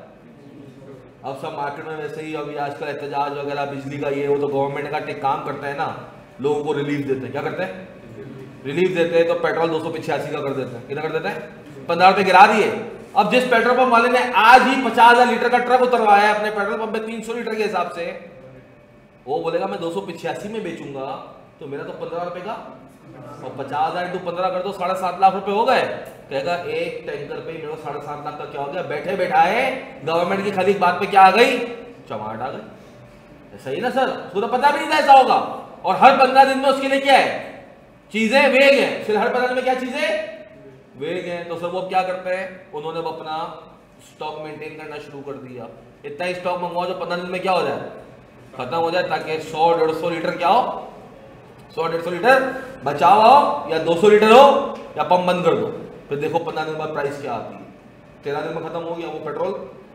अब सब मार्केट में वैसे ही अभी आजकल एहतजाज वगैरह बिजली का ये वो, तो गवर्नमेंट का एक काम करता है ना, लोगों को रिलीफ देते हैं। क्या करते हैं? रिलीफ देते हैं। तो पेट्रोल 285 का कर देते हैं। कितना कर देते हैं? 15 रुपए गिरा दिए। अब जिस पेट्रोल पंप वाले ने आज ही 50,000 लीटर का ट्रक उतरवाया है अपने पेट्रोल पंप में 300 लीटर के हिसाब से, वो बोलेगा मैं 285 में बेचूंगा, तो मेरा तो 15 रुपए का, और 50,000 इंटू 15 कर दो 7.5 लाख रुपए हो गए। कहेगा एक टैंकर पे मेरे को 7.5 लाख का क्या हो गया? बैठे बैठाए गवर्नमेंट की खाली बात पे क्या आ गई? चमाट आ गई। सही ना सर? उसको तो पता भी नहीं था ऐसा होगा। और हर 15 दिन में उसके लिए क्या है? चीजें वेग है। फिर हर 15 दिन में क्या चीजें वेग है। तो सर वो क्या करते हैं? उन्होंने अपना स्टॉक मेंटेन करना शुरू कर दिया। इतना ही स्टॉक मंगवाओ जो 15 दिन में क्या हो जाए? खत्म हो जाए, ताकि 100-150 लीटर क्या हो, 100-150 लीटर बचाव हो, या 200 लीटर हो, या पंप बंद कर दो। फिर देखो 15 दिन बाद प्राइस क्या आती है। 13 दिन में खत्म हो गया, वो पेट्रोल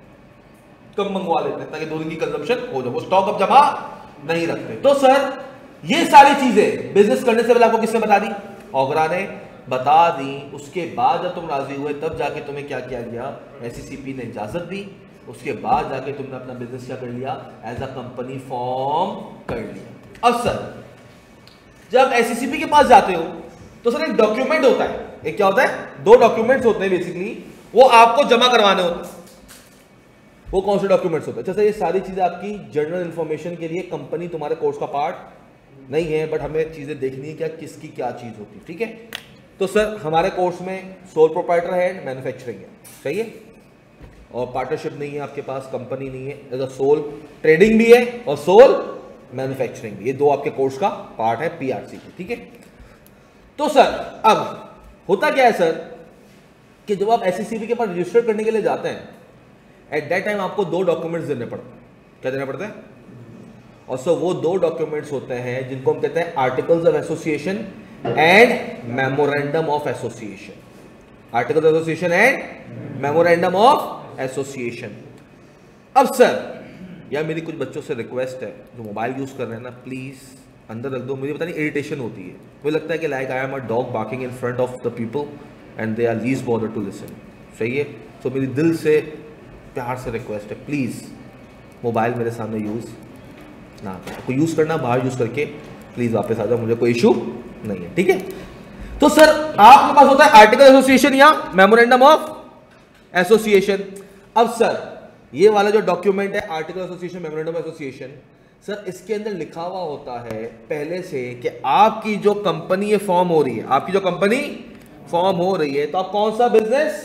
कम मंगवा लेते हैं ताकि 2 दिन की कंजम्पशन हो जाए। वो स्टॉक अब जमा नहीं रखते। तो सर ये सारी चीजें बिजनेस करने से पहले आपको किसने बता दी? ओगरा ने बता दी। उसके बाद जब तुम राजी हुए तब जाके तुम्हें क्या किया गया? SCCP ने इजाजत दी। उसके बाद जाके तुमने अपना बिजनेस क्या कर लिया? एज अ कंपनी फॉर्म कर लिया। अब सर जब SCCP के पास जाते हो तो सर एक डॉक्यूमेंट होता है। एक क्या होता है? 2 डॉक्यूमेंट्स होते हैं बेसिकली। वो आपको जमा करवाने होते हैं। वो कौन से डॉक्यूमेंट्स होते हैं? अच्छा सर, ये सारी चीजें आपकी जनरल इंफॉर्मेशन के लिए, कंपनी तुम्हारे कोर्स का पार्ट नहीं है, बट हमें चीजें देखनी है क्या किसकी क्या चीज होती है, ठीक है। तो सर हमारे कोर्स में सोल प्रोप्राइटर है, मैन्युफैक्चरिंग है, सही है, और पार्टनरशिप नहीं है आपके पास, कंपनी नहीं है, एज अ सोल ट्रेडिंग भी है और सोल मैन्युफैक्चरिंग भी। ये दो आपके कोर्स का पार्ट है पीआरसी के, ठीक है। तो सर अब होता क्या है सर कि जब आप एससीसीबी के पास रजिस्टर करने के लिए जाते हैं, एट दैट टाइम आपको दो डॉक्यूमेंट्स देने पड़ते हैं। क्या देना पड़ता है? और सर वो दो डॉक्यूमेंट्स होते हैं जिनको हम कहते हैं articles of association and memorandum of association. Articles of association and memorandum of association. अब सर यार मेरी कुछ बच्चों से रिक्वेस्ट है जो मोबाइल यूज कर रहे हैं ना, प्लीज अंदर रख दो। मुझे पता नहीं इरिटेशन होती है, मुझे लगता है कि like I am a dog barking in front of the people and they are least bother to listen, सही है। तो मेरी दिल से प्यार से रिक्वेस्ट है, प्लीज़ मोबाइल मेरे सामने यूज़ ना करें। आपको यूज़ करना बाहर यूज़ करके प्लीज़ वापस आ जाओ, मुझे कोई इशू नहीं है, ठीक है। तो सर आपके पास होता है आर्टिकल एसोसिएशन या मेमोरेंडम ऑफ एसोसिएशन। अब सर ये वाला जो डॉक्यूमेंट है article association memorandum of association, sir इसके अंदर लिखा हुआ होता है पहले से कि आपकी जो कंपनी ये फॉर्म हो रही है, आपकी जो कंपनी फॉर्म हो रही है, तो आप कौन सा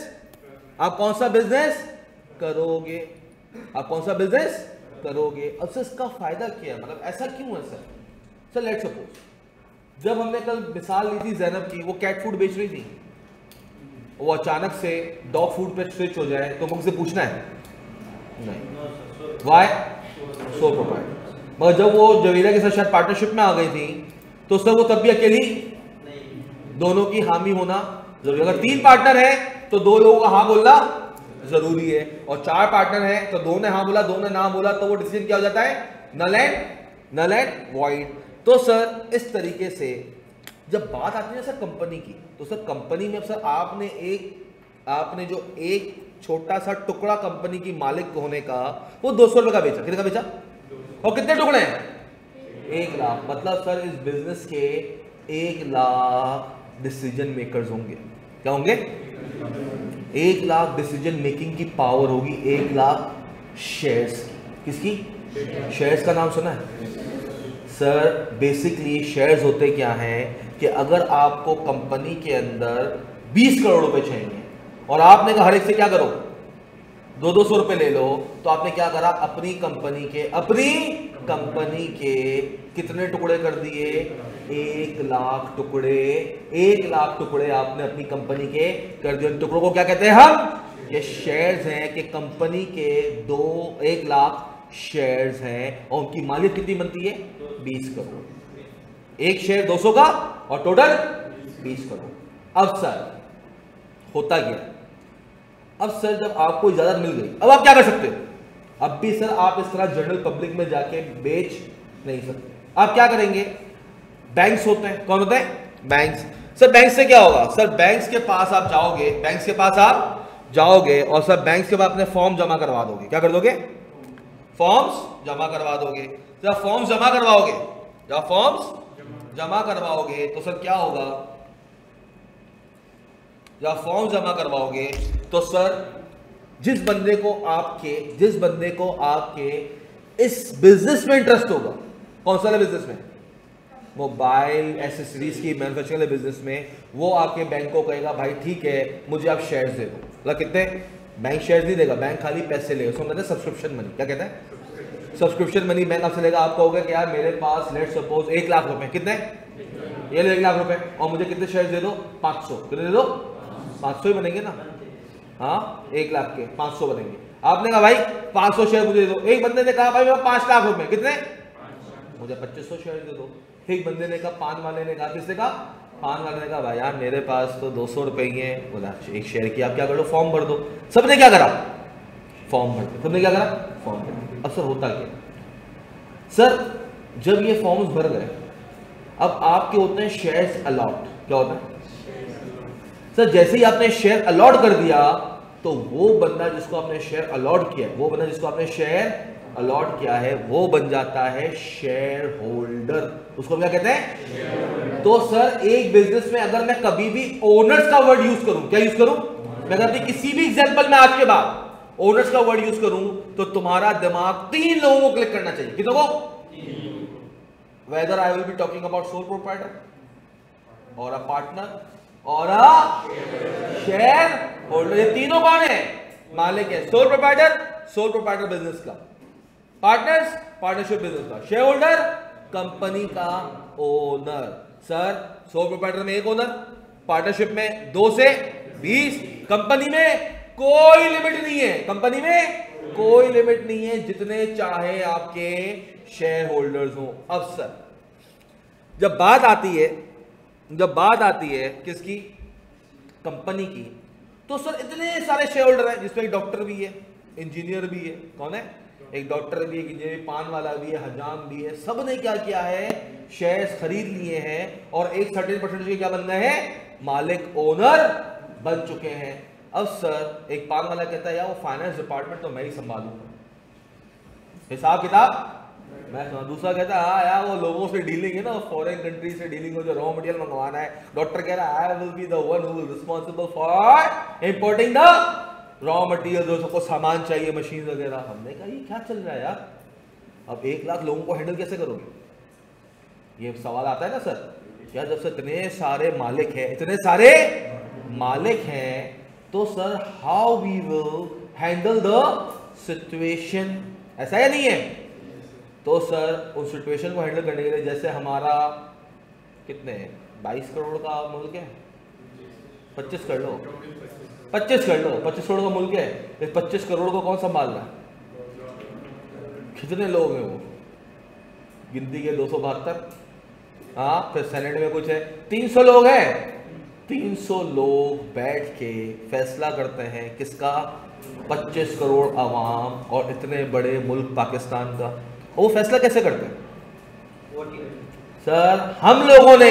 बिजनेस करोगे, आप कौन सा बिजनेस करोगे। अब सर इसका फायदा क्या है, मतलब ऐसा क्यों है सर? सर लेट्स सपोज जब हमने कल मिसाल ली थी जैनब की, वो कैट फूड बेच रही थी, वो अचानक से डॉग फूड पे स्विच हो जाए तो मुझसे पूछना है नहीं, वाई? सो प्रोप्राइटर। मगर जब वो जवेरा के साथ शायद पार्टनरशिप में आ गई थी तो सर वो तब भी अकेली, दोनों की हामी होना जरूरी। अगर 3 पार्टनर है तो 2 लोगों का हाँ बोलना जरूरी है, और 4 पार्टनर है तो 2 ने हाँ बोला 2 ने ना बोला, तो वो डिसीजन क्या हो जाता है? Null and void. तो सर इस तरीके से जब बात आती है सर कंपनी की, तो सर कंपनी में सर आपने जो एक छोटा सा टुकड़ा कंपनी की मालिक होने का, वो 200 रुपए का बेचा, कितने का बेचा, और कितने टुकड़े हैं? 1 लाख। मतलब सर इस बिजनेस के 1 लाख डिसीजन मेकर्स होंगे। क्या होंगे? 1 लाख डिसीजन मेकिंग की पावर होगी, 1 लाख शेयर्स। किसकी? शेयर्स का नाम सुना है सर? बेसिकली शेयर्स होते क्या हैं कि अगर आपको कंपनी के अंदर 20 करोड़ रुपए चाहिए और आपने कहा हर एक से क्या करो 200 रुपए ले लो, तो आपने क्या करा? अपनी कंपनी के कितने टुकड़े कर दिए? 1 लाख टुकड़े। 1 लाख टुकड़े आपने अपनी कंपनी के कर दिए। टुकड़ों को क्या कहते हैं हम? ये शेयर्स हैं कि कंपनी के 1 लाख शेयर्स हैं और उनकी मालिक कितनी बनती है? 20 करोड़। एक शेयर 200 का और टोटल 20 करोड़। अब सर होता क्या? अब सर जब आपको इजाजत मिल गई, अब आप क्या कर सकते हो? अब भी सर आप इस तरह जनरल पब्लिक में जाके बेच नहीं सकते। आप क्या करेंगे? बैंक्स होते हैं। कौन होते हैं? बैंक्स। सर बैंक से क्या होगा? सर बैंक्स के पास आप जाओगे और सर बैंक्स के पास अपने फॉर्म जमा करवा दोगे। क्या कर दोगे? फॉर्म्स जमा करवा दोगे। जब फॉर्म्स जमा करवाओगे तो सर क्या होगा? जब फॉर्म जमा करवाओगे तो सर जिस बंदे को आपके इस बिजनेस में इंटरेस्ट होगा, कौन सा बिजनेस में? मोबाइल एसेसरीज की मैन्युफैक्चरिंग वाले बिजनेस में, वो आपके बैंक को कहेगा भाई ठीक है मुझे आप शेयर्स दे दो। मतलब कितने? बैंक शेयर्स नहीं देगा, बैंक खाली पैसे लेगा। उसको कहते हैं सब्सक्रिप्शन मनी। क्या कहते हैं? सब्सक्रिप्शन मनी बैंक आपसे लेगा। आप कहोगे कि यार मेरे पास लेट्स सपोज 1 लाख रुपए, कितने? ये लो 1 लाख रुपए, और मुझे कितने शेयर्स दे दो? 500। कितने दे दो? 500 ही बनेंगे ना। हाँ 1 लाख के 500 बनेंगे। आपने कहा भाई 500 शेयर मुझे दे दो। एक बंदे ने कहा भाई मेरे 5 लाख रुपए, कितने? मुझे 2500 शेयर दे दो। एक बंदे ने कहा, पान वाले ने कहा, किसने कहा? पान वाले ने कहा भाई यार मेरे पास तो 200 रुपए ही है। बोला एक शेयर की आप क्या कर लो? फॉर्म भर दो। सबने क्या करा? फॉर्म भर दो। सबने क्या करा? फॉर्म भर दो। अब सर होता क्या? सर जब ये फॉर्म्स भर गए, अब आपके होते हैं शेयर्स अलॉट। क्या होता है सर? जैसे ही आपने शेयर अलॉट कर दिया तो वो बंदा जिसको आपने शेयर अलॉट किया है, वो बन जाता है शेयर होल्डर। उसको क्या कहते हैं? तो सर एक बिजनेस में अगर मैं कभी भी ओनर्स का वर्ड यूज करूं, क्या यूज करूं? मैं कहती किसी भी एग्जांपल में आज के बाद ओनर्स का वर्ड यूज करूं तो तुम्हारा दिमाग 3 लोगों को क्लिक करना चाहिए। कितनों को? Whether I will be talking about sole proprietor और अ पार्टनर और अ शेयर होल्डर। ये तीनों कौन है? मालिक है। सोल प्रोप्राइटर बिजनेस का, पार्टनर्स पार्टनरशिप बिजनेस का, शेयर होल्डर कंपनी का ओनर। सर सोल प्रोप्राइटर में 1 ओनर, पार्टनरशिप में 2 से 20, कंपनी में कोई लिमिट नहीं है, कंपनी में कोई लिमिट नहीं है, जितने चाहे आपके शेयर होल्डर्स हो। अब सर जब बात आती है किसकी? कंपनी की, तो सर इतने सारे शेयर होल्डर हैं जिसमें एक डॉक्टर भी है, इंजीनियर भी है। कौन है? एक डॉक्टर भी, एक इंजीनियर, पान वाला भी है, हजाम भी है। सब ने क्या किया है? शेयर्स खरीद लिए हैं और एक सर्टेन परसेंटेज के क्या बन गए हैं? मालिक, ओनर बन चुके हैं। अब सर एक पान वाला कहता है यार वो फाइनेंस डिपार्टमेंट तो मैं ही संभालूंगा, हिसाब किताब मैं। दूसरा कहता है हाँ यार वो लोगों से डीलिंग है ना, फॉरेन कंट्री से डीलिंग हो, जो रॉ मटेरियल मंगवाना है। डॉक्टर कह रहा है I will be the one who will responsible for importing the raw material, जो सबको सामान चाहिए, मशीन वगैरह। हमने कहा ये क्या चल रहा है यार? अब 1 लाख लोगों को हैंडल कैसे करोगे? ये सवाल आता है ना सर। क्या जब से इतने सारे मालिक हैं तो sir how we will handle the situation, ऐसा या नहीं है? तो सर उस सिचुएशन को हैंडल करने के लिए, जैसे हमारा कितने 22 करोड़ का मुल्क है, 25 कर लो, 25 करोड़ का मुल्क है। इस 25 करोड़ को कौन संभाल रहा है? कितने लोग हैं वो? गिनती के 272। हाँ, फिर सेनेट में कुछ है 300 लोग हैं। 300 लोग बैठ के फैसला करते हैं किसका? 25 करोड़ आवाम और इतने बड़े मुल्क पाकिस्तान का। वो फैसला कैसे करते हैं सर? हम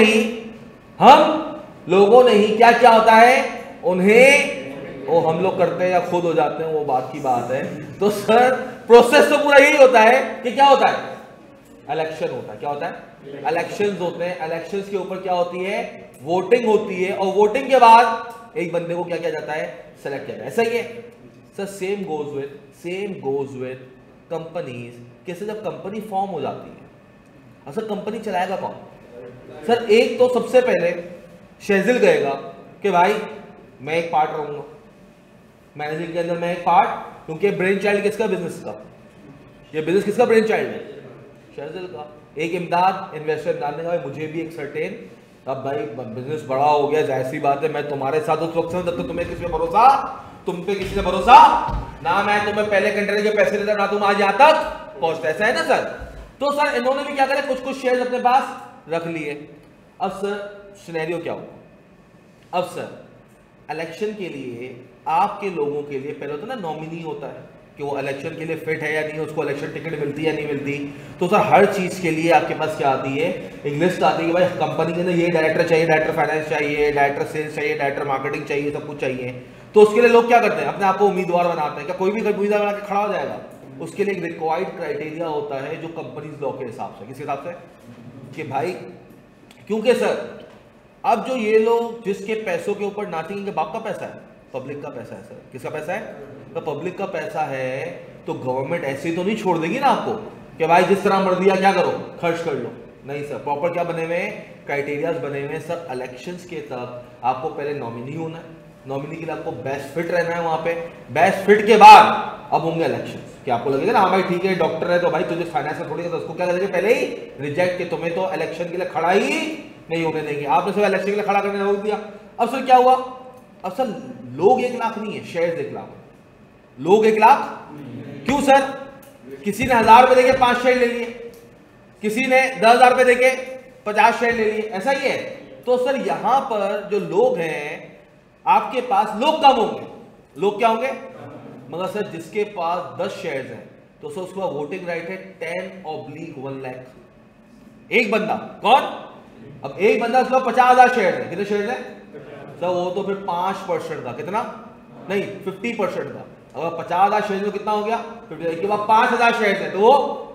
लोगों ने ही क्या क्या होता है उन्हें, वो हम लोग करते हैं या खुद हो जाते हैं, वो बात की बात है। तो सर प्रोसेस तो पूरा यही होता है कि क्या होता है? इलेक्शन होता है। क्या होता है? इलेक्शंस होते हैं। इलेक्शंस के ऊपर क्या होती है? वोटिंग होती है, और वोटिंग के बाद एक बंदे को क्या किया जाता है? सेलेक्ट किया जाता है। ऐसा ही है सर। Same goes with companies. कैसे? जब कंपनी फॉर्म हो जाती है, असल कंपनी चलाएगा कौन? सर एक तो सबसे पहले शेजिल कहेगा कि भाई मैं एक पार्ट रहूंगा मैनेजिंग के अंदर, मैं एक पार्ट, क्योंकि ब्रेन चाइल्ड किसका? बिजनेस का। ये बिजनेस किसका ब्रेन चाइल्ड है? शेजिल का। एक इमदाद, इन्वेस्टर इमदाद ने कहा मुझे भी एक सर्टेन, अब भाई बिजनेस बड़ा हो गया, जाहिर सी बात है मैं तुम्हारे साथ उस वक्त जब तक तुम्हें किसी पे भरोसा, तुम पे किसी ने भरोसा ना, मैं तुम्हें पहले कंटेनर के पैसे देता ना तुम आज यहाँ तक पहुंचते। ऐसा है ना सर? तो सर इन्होंने भी क्या करा? कुछ शेयर्स अपने पास रख लिए। अब सर सिनेरियो क्या हुआ? अब सर इलेक्शन के लिए आपके लोगों के लिए पहले होता है ना नॉमिनी होता है कि वो इलेक्शन के लिए फिट है या नहीं, उसको इलेक्शन टिकट मिलती है या नहीं मिलती। तो सर हर चीज़ के लिए आपके पास क्या आती है? एक लिस्ट आती है कि भाई कंपनी के अंदर ये डायरेक्टर चाहिए, डायरेक्टर फाइनेंस चाहिए, डायरेक्टर सेल्स चाहिए, डायरेक्टर मार्केटिंग चाहिए, सब कुछ चाहिए। तो उसके लिए लोग क्या करते हैं? अपने आप को उम्मीदवार बनाते हैं। क्या कोई भी उम्मीदवार बना के खड़ा हो जाएगा? उसके लिए एक रिक्वायर्ड क्राइटेरिया होता है जो कंपनीज लॉ के हिसाब से। किस हिसाब से? कि भाई क्योंकि सर अब जो ये लोग जिसके पैसों के ऊपर नाचेंगे, इनके बाप का पैसा है, पब्लिक का पैसा है सर। किसका पैसा है? तो पब्लिक का पैसा है, तो गवर्नमेंट ऐसे तो नहीं छोड़ देगी ना आपको कि भाई जिस तरह मर्जी क्या करो, खर्च कर लो। नहीं सर, प्रॉपर क्या बने हुए क्राइटेरियाज बने हुए हैं सर। इलेक्शंस के तक आपको पहले नॉमिनी होना है, नॉमिनी के लिए आपको बेस्ट फिट रहना है वहां पे, बेस्ट फिट के बाद अब होंगे इलेक्शंस। कि आपको लगेगा ना हाँ भाई ठीक है डॉक्टर है तो भाई तुझे फाइनेंस में थोड़ी, तो उसको क्या करेंगे पहले ही रिजेक्ट, कि तुम्हें तो इलेक्शन के लिए खड़ा ही नहीं होने देंगे। आपने सिर्फ इलेक्शन के लिए खड़ा करने रोक दिया। अब सर क्या हुआ? अब सर लोग 1 लाख नहीं है, शेयर्स 1 लाख। लोग 1 लाख क्यों सर? किसी ने 1000 रुपए देके 5 शेयर ले लिए, किसी ने 10,000 रुपए देके 50 शेयर ले लिए, ऐसा ही है। तो सर यहां पर जो लोग हैं आपके पास, लोग कम होंगे, लोग क्या होंगे? मगर सर जिसके पास 10 शेयर्स हैं तो सर उसका वोटिंग राइट है 10/1 लाख। एक बंदा कौन? अब एक बंदा उसका 50,000 शेयर है, कितने शेयर है सर? वो तो फिर 5% का, कितना नहीं 50% का। अगर 50,000 शेयर तो कितना हो गया? 50,000 के बाद 5,000 शेयर है तो वो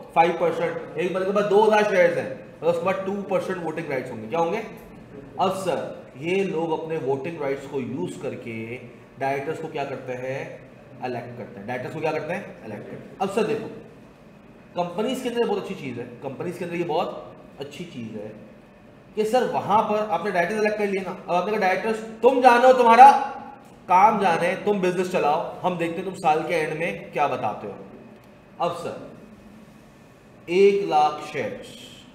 5%। एक बंदे के पास 2,000 शेयर है तो उसके बाद 2% वोटिंग राइट्स होंगे। क्या होंगे? अब सर ये लोग अपने वोटिंग राइट्स को यूज करके डायरेक्टर्स को क्या करते हैं, इलेक्ट करते हैं। डायरेक्टर्स को क्या करते हैं, इलेक्ट करते हैं। अब सर देखो, कंपनीज के अंदर बहुत अच्छी चीज़ है, कंपनीज के अंदर ये बहुत अच्छी चीज़ है कि सर वहां पर आपने डायरेक्टर्स इलेक्ट कर लिया ना, अब आपने कहा डायरेक्टर्स तुम जानो, तुम्हारा काम जाने, तुम बिजनेस चलाओ, हम देखते हैं तुम साल के एंड में क्या बताते हो। अब सर 1 लाख शेयर्स,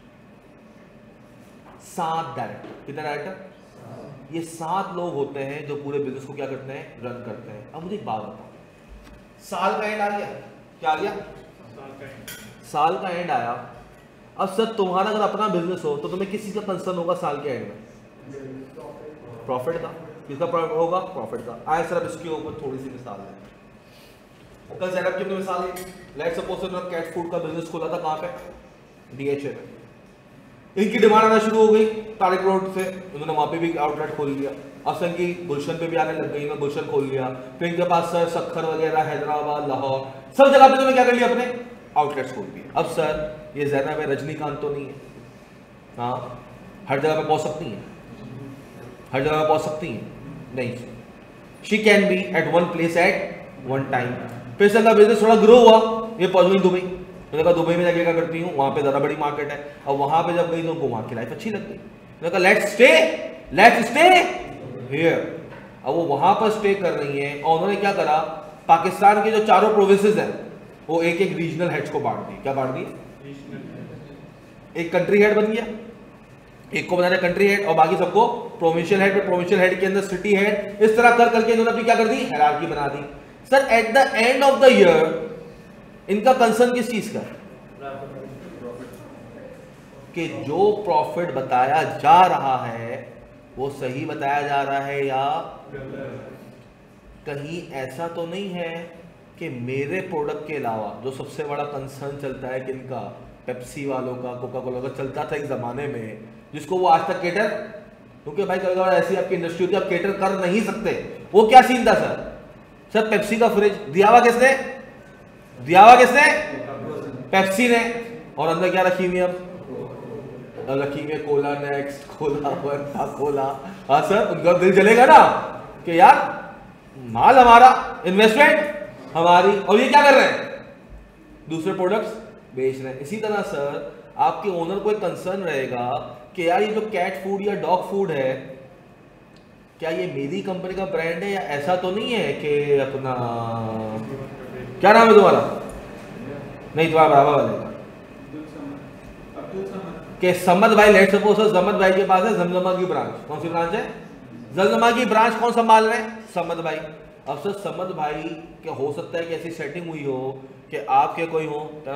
7 डायरेक्टर, कितने डायरेक्टर, ये 7 लोग होते हैं जो पूरे बिजनेस को क्या करते हैं, रन करते हैं। अब मुझे एक बात बताओ, साल का एंड आ गया, क्या आ गया, साल का एंड आया। अब सर तुम्हारा अगर अपना बिजनेस हो तो तुम्हें किस चीज का कंसर्न होगा साल के एंड में, प्रॉफिट का, किसका प्रॉफिट होगा, प्रॉफिट का। आए सर अब इसके ऊपर थोड़ी सी मिसाल है। कल सेटअप की मिसाल है, लेट्स सपोज उन्होंने कैट फूड का बिजनेस खोला था, कहाँ पे, डीएचए में। इनकी डिमांड आना शुरू हो गई तारिक रोड से, उन्होंने वहां पे भी आउटलेट खोल लिया। अब सर की गुलशन पे भी आने लग गई, मैं गुलशन खोल लिया। फिर इनके पास सर सक्खर वगैरह, हैदराबाद, लाहौर, सब जगह पे तुम्हें क्या कर लिया, अपने आउटलेट्स खोल दिए। अब सर ये ज़ैनब में रजनीकांत तो नहीं है, हाँ हर जगह पे पहुंच सकती है, हर जगह पे पहुंच सकती है, नहीं। She can be at one place at one time. फिर सर का बिजनेस थोड़ा ग्रो हुआ, ये पहुंच गई दुबई। मैंने कहा दुबई में जाके क्या करती हूँ, वहाँ पे ज़्यादा बड़ी मार्केट है। और वहाँ पे जब गई तो उनको वहाँ की लाइफ अच्छी लग गई। मैंने कहा लेट्स स्टे हियर। अब वो वहाँ पर स्टे कर रही हैं और उन्होंने क्या करा, पाकिस्तान के जो चारों प्रोविंसेस हैं वो एक एक रीजनल हेड्स को बांट दी। क्या बांट दी, एक कंट्री हेड बन गया, एक को बनाया कंट्री हेड और बाकी सबको प्रोविंशियल हेड, प्रोविंशियल हेड के अंदर सिटी हेड, इस तरह कर करके इन्होंने अपनी क्या कर दी, हायरार्की बना दी। Sir at the end of the year इनका कंसर्न किस चीज का, कि जो प्रॉफिट बताया जा रहा है वो सही बताया जा रहा है या कहीं ऐसा तो नहीं है कि मेरे प्रोडक्ट के अलावा जो सबसे बड़ा कंसर्न चलता है किनका, पेप्सी वालों का, कोका कोला का चलता था एक जमाने में, जिसको वो आज तक केटर, क्योंकि भाई कभी कभार ऐसी आपकी इंडस्ट्री होती है आप केटर कर नहीं सकते। वो क्या सीन था सर, सर पेप्सी का फ्रिज दिया हुआ किसने, दिया हुआ किसने, पेप्सी ने, और अंदर क्या रखी हुई, अब रखी हुई कोला नेक्स्ट, कोला वरना कोला। हाँ सर, उनका दिल जलेगा ना कि यार माल हमारा, इन्वेस्टमेंट हमारी, और ये क्या कर रहे हैं, दूसरे प्रोडक्ट्स बेच रहे हैं। इसी तरह सर आपके ओनर को एक कंसर्न रहेगा कि यार ये जो कैट फूड या डॉग फूड है, क्या ये मेरी कंपनी का ब्रांड है या ऐसा तो नहीं है कि अपना, क्या नाम है तुम्हारा, नहीं तुम्हारा बराबर वाले का, कि समद भाई, लेट सपोज समद भाई के पास है जमजमा की ब्रांच, कौन सी ब्रांच है, जमजमा की ब्रांच कौन संभाल रहे हैं, समद भाई। अब सर समद भाई क्या हो सकता है कि ऐसी सेटिंग हुई हो कि आपके कोई हो, क्या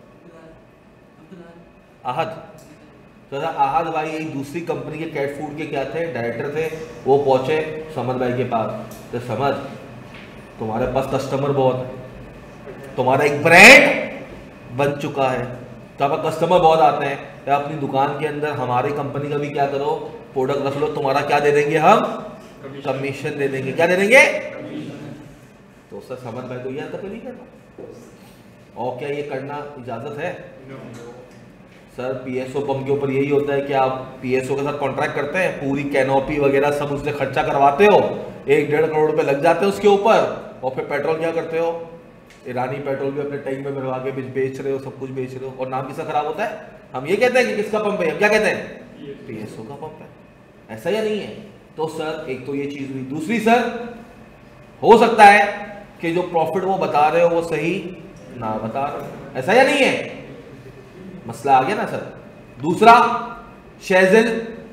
आहद, तो आहद भाई एक दूसरी कंपनी के कैट फूड के क्या थे, डायरेक्टर थे, वो पहुंचे समद भाई के पास, तो समद तुम्हारे पास कस्टमर बहुत है, तुम्हारा एक ब्रांड बन चुका है, तो आपका कस्टमर बहुत आते हैं, तो अपनी दुकान के अंदर हमारी कंपनी का भी क्या करो, प्रोडक्ट रख लो, तुम्हारा क्या दे देंगे हम, कमीशन दे देंगे, क्या दे देंगे। तो सर समद भाई तो ये तक नहीं करना, और क्या ये करना इजाजत है, सर पीएसओ पंप के ऊपर यही होता है कि आप पीएसओ के साथ कॉन्ट्रैक्ट करते हैं, पूरी कैनोपी वगैरह सब उससे खर्चा करवाते हो, 1-1.5 करोड़ रुपए लग जाते हैं उसके ऊपर, और फिर पेट्रोल क्या करते हो, ईरानी पेट्रोल भी अपने टैंक में भरवा के बेच रहे हो, सब कुछ बेच रहे हो, और नाम किसका खराब होता है, हम ये कहते हैं कि किसका पंप है, हम क्या कहते हैं, पीएसओ का पंप है, ऐसा या नहीं है। तो सर एक तो ये चीज हुई, दूसरी सर हो सकता है कि जो प्रॉफिट वो बता रहे हो वो सही ना बता रहे हो, ऐसा या नहीं है, मसला आ गया ना सर। दूसरा शेजिल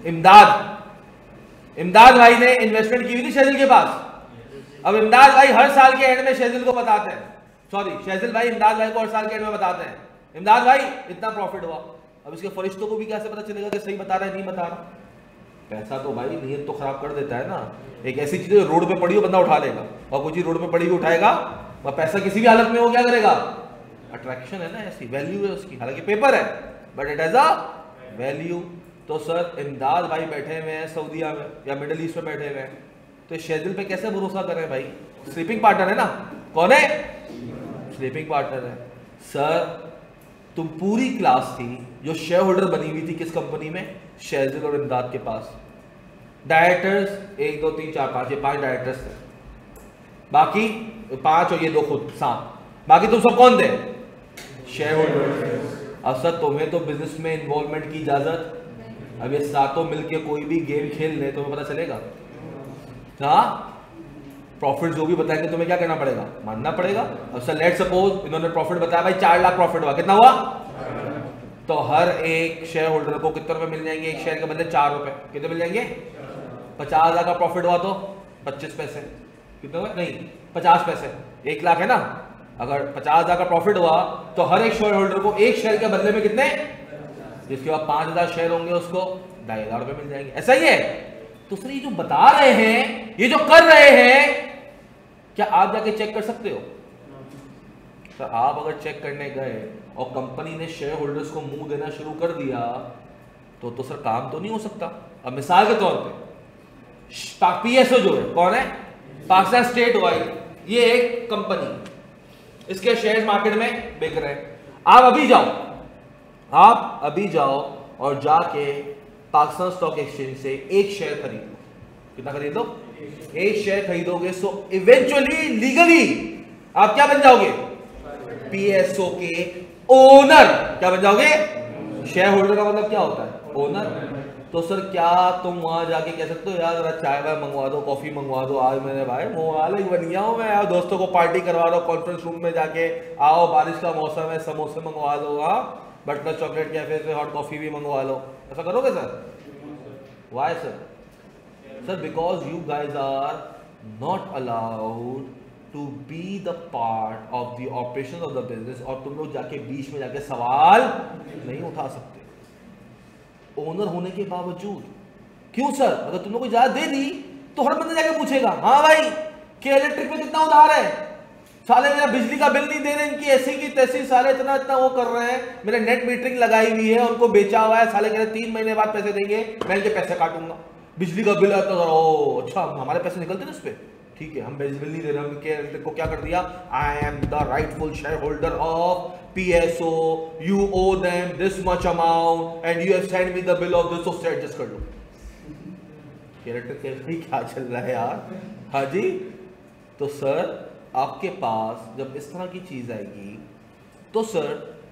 इमदाद भाई ने इन्वेस्टमेंट की हुई थी शेजिल के पास, अब इमदाद भाई हर साल के एंड में शेजिल को बताते हैं, सॉरी शेजिल भाई इमदाद भाई को हर साल के एंड में बताते हैं, इमदाद भाई इतना प्रॉफिट हुआ। अब इसके फरिश्तों को भी कैसे पता चलेगा कि सही बता रहा है नहीं बता रहा, पैसा तो भाई नीयत तो खराब कर देता है ना। एक ऐसी चीज रोड पे पड़ी हो बंदा उठा लेगा, और कोई चीज रोड पे पड़ी हुई उठाएगा, वह पैसा किसी भी हालत में वो क्या करेगा, अट्रैक्शन है ना, ऐसी वैल्यू है उसकी, हालांकि पेपर है but it has a value. तो सर इमदाद भाई बैठे हुए हैं सऊदीया में या मिडिल ईस्ट में बैठे हुए हैं, तो शेजिल पे कैसे भरोसा करें भाई, स्लीपिंग पार्टनर है ना, कौन है, स्लीपिंग पार्टनर है। सर तुम पूरी क्लास थी जो शेयर होल्डर बनी हुई थी किस कंपनी में, शेजिल और इमदाद के पास, डायरेक्टर्स 1 2 3 4 5 ये 5 डायरेक्टर्स थे, बाकी 5 और ये 2 खुद 7, बाकी तुम सब कौन थे? Share holder. अब सर तुम्हें तो बिजनेस में इन्वॉल्वमेंट की इजाजत, अब ये सातों मिलके कोई भी गेम खेल ले तुम्हें पता चलेगा? हाँ, प्रॉफिट जो भी बताएंगे तुम्हें क्या करना पड़ेगा? मानना पड़ेगा। अब सर लेट सपोज इन्होंने प्रॉफिट बताया भाई 4 लाख प्रॉफिट हुआ, कितना हुआ? तो हर एक शेयर होल्डर को कितने रुपए मिल जाएंगे? एक शेयर के बदले 4 रुपए। कितने मिल जाएंगे? 50,000 का प्रॉफिट हुआ तो 25 पैसे। कितने हुए? नहीं 50 पैसे। 1 लाख है ना, अगर 50,000 का प्रॉफिट हुआ तो हर एक शेयर होल्डर को एक शेयर के बदले में कितने? जिसके बाद 5,000 शेयर होंगे उसको 2,500 रुपए मिल जाएंगे। ऐसा ही है। तो सर ये जो बता रहे हैं, ये जो कर रहे हैं, क्या आप जाके चेक कर सकते हो? सर आप अगर चेक करने गए और कंपनी ने शेयर होल्डर्स को मुंह देना शुरू कर दिया तो सर काम तो नहीं हो सकता। अब मिसाल के तौर पे पीएसओ जो है, कौन है? पाकिस्तान स्टेट ऑयल, ये एक कंपनी, इसके शेयर मार्केट में बिक रहे हैं। आप अभी जाओ और जाके पाकिस्तान स्टॉक एक्सचेंज से एक शेयर खरीद लो। कितना खरीद लो? एक शेयर खरीदोगे सो इवेंचुअली लीगली आप क्या बन जाओगे? पीएसओ के ओनर। क्या बन जाओगे? शेयर होल्डर का मतलब क्या होता है? ओनर। तो सर क्या तुम वहां जाके कह सकते हो यार जरा चाय वाय मंगवा दो, कॉफी मंगवा दो, आज मैंने भाई मोहालिक बन गया हूं मैं यार, दोस्तों को पार्टी करवा दो, कॉन्फ्रेंस रूम में जाके आओ, बारिश का मौसम है, समोसे मंगवा दो, हाँ बटलर चॉकलेट कैफे से हॉट कॉफी भी मंगवा लो, ऐसा करोगे sir? Why sir? Sir because you guys are not allowed to be the part of the operation of the business, और तुम लोग जाके बीच में जाके सवाल नहीं उठा सकते ओनर होने के बावजूद। क्यों सर? अगर तुम लोग को इजाजत दे दी तो हर बंदा जाके पूछेगा हाँ भाई कि इलेक्ट्रिक में कितना उधार है, साले मेरा बिजली का बिल नहीं दे रहे, इनकी ऐसी की तैसी, साले इतना इतना वो कर रहे हैं, मेरे नेट मीटरिंग लगाई हुई है, उनको बेचा हुआ है, साले कह रहे 3 महीने बाद पैसे देंगे, मैं इनके पैसे काटूंगा, बिजली का बिल आता है, ओ अच्छा हमारे पैसे निकलते हैं इस पे, ठीक है हम बिल नहीं दे रहे, हम को क्या कर दिया, I am the rightful share holder of PSO, you owe them this much amount and you have sent me the bill of this, so से एडजस्ट कर लो। क्या चल रहा है यार? हाँ जी। तो सर आपके पास जब इस तरह की चीज आएगी तो सर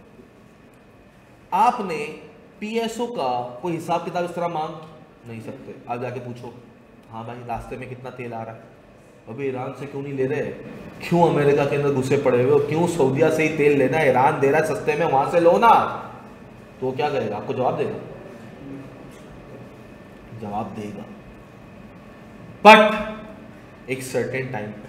आपने PSO का कोई हिसाब किताब इस तरह मांग नहीं सकते। आप जाके पूछो हाँ भाई रास्ते में कितना तेल आ रहा है, अभी ईरान से क्यों नहीं ले रहे, क्यों अमेरिका के अंदर घुसे पड़े हुए हो, क्यों सऊदीया से ही तेल लेना है, ईरान दे रहा है सस्ते में, वहां से लो ना। तो क्या करेगा? आपको जवाब देगा, जवाब देगा, बट एक सर्टेन टाइम पे,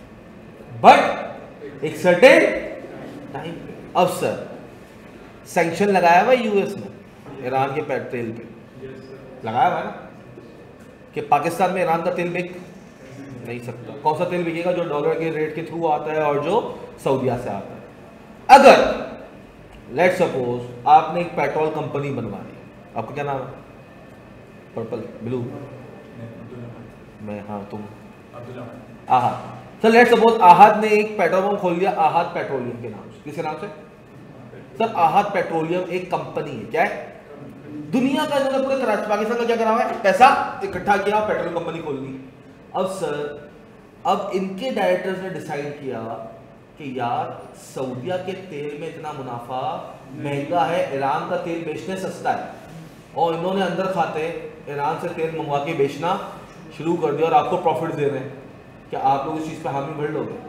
बट एक सर्टेन टाइम पे। अब सर सैंक्शन लगाया हुआ यूएस ने ईरान के पेट्रोल पे, लगाया हुआ है ना कि पाकिस्तान में ईरान का तेल बिक नहीं सकता। कौन सा तेल बिकेगा? जो डॉलर के रेट के थ्रू आता है और जो सऊदीया से आता है। अगर लेट सपोज आपने एक पेट्रोल कंपनी बनवानी है, आपका क्या नाम है? पर्पल ब्लू मैं, हाँ तुम आहत। सर लेट सपोज आहत ने एक पेट्रोल पंप खोल दिया आहत पेट्रोलियम के नाम से। किसके नाम से? सर आहत पेट्रोलियम एक कंपनी है। क्या है? दुनिया का इन्होंने पूरे कराची पाकिस्तान का क्या करा हुआ है, पैसा इकट्ठा किया, पेट्रोल कंपनी खोल दी। अब सर अब इनके डायरेक्टर्स ने डिसाइड किया कि यार सऊदीया के तेल में इतना मुनाफा महंगा है, ईरान का तेल बेचने सस्ता है, और इन्होंने अंदर खाते ईरान से तेल मंगवा के बेचना शुरू कर दिया और आपको प्रॉफिट दे रहे हैं। क्या आप लोग इस चीज़ पे हामी भर लोगे?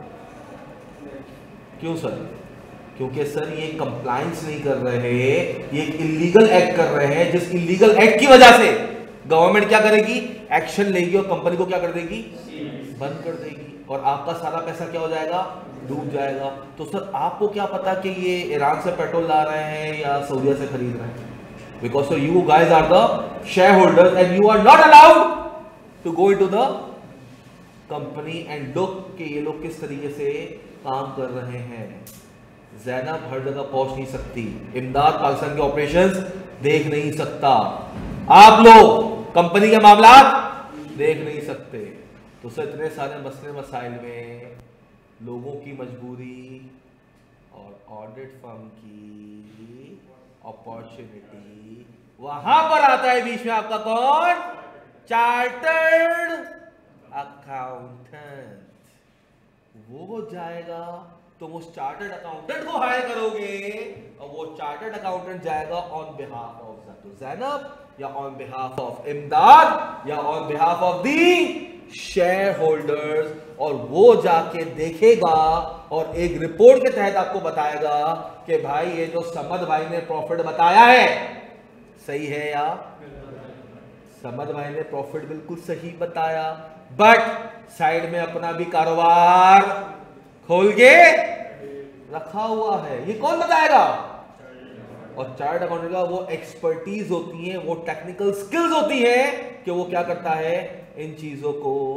क्यों सर? क्योंकि सर ये कंप्लायंस नहीं कर रहे, ये एक इलीगल एक्ट कर रहे हैं, जिस इलीगल एक्ट की वजह से गवर्नमेंट क्या करेगी? एक्शन लेगी और कंपनी को क्या कर देगी? बंद कर देगी, और आपका सारा पैसा क्या हो जाएगा? डूब जाएगा। तो सर आपको क्या पता कि ये ईरान से पेट्रोल ला रहे हैं या सऊदीया से खरीद रहे हैं? Because sir you guys are the share holders and you are not allowed to go into the company and look कि ये लोग किस तरीके से काम कर रहे हैं। ज़ैनब हर जगह पहुंच नहीं सकती, इमदाद पाकिस्तान के ऑपरेशंस देख नहीं सकता, आप लोग कंपनी के मामला देख नहीं सकते। तो सर इतने सारे मसले मसाइल में लोगों की मजबूरी और ऑडिट फर्म की अपॉर्चुनिटी, वहां पर आता है बीच में आपका कौन? Chartered accountant. वो जाएगा, तुम उस चार्टर्ड अकाउंटेंट को हायर करोगे और वो चार्टर्ड अकाउंटेंट जाएगा ऑन बिहाफ ऑफ ज़ैनब या ऑन बिहाफ ऑफ इमदाद या on behalf of the share holders, और वो जाके देखेगा और एक रिपोर्ट के तहत आपको बताएगा कि भाई ये जो समद भाई ने प्रॉफिट बताया है सही है या समद भाई ने प्रॉफिट बिल्कुल सही बताया, बट साइड में अपना भी कारोबार खोल के रखा हुआ है। ये कौन बताएगा? और चार्ट अकाउंटेंट का वो एक्सपर्टीज होती है, वो टेक्निकल स्किल्स होती है कि वो क्या करता है, इन चीजों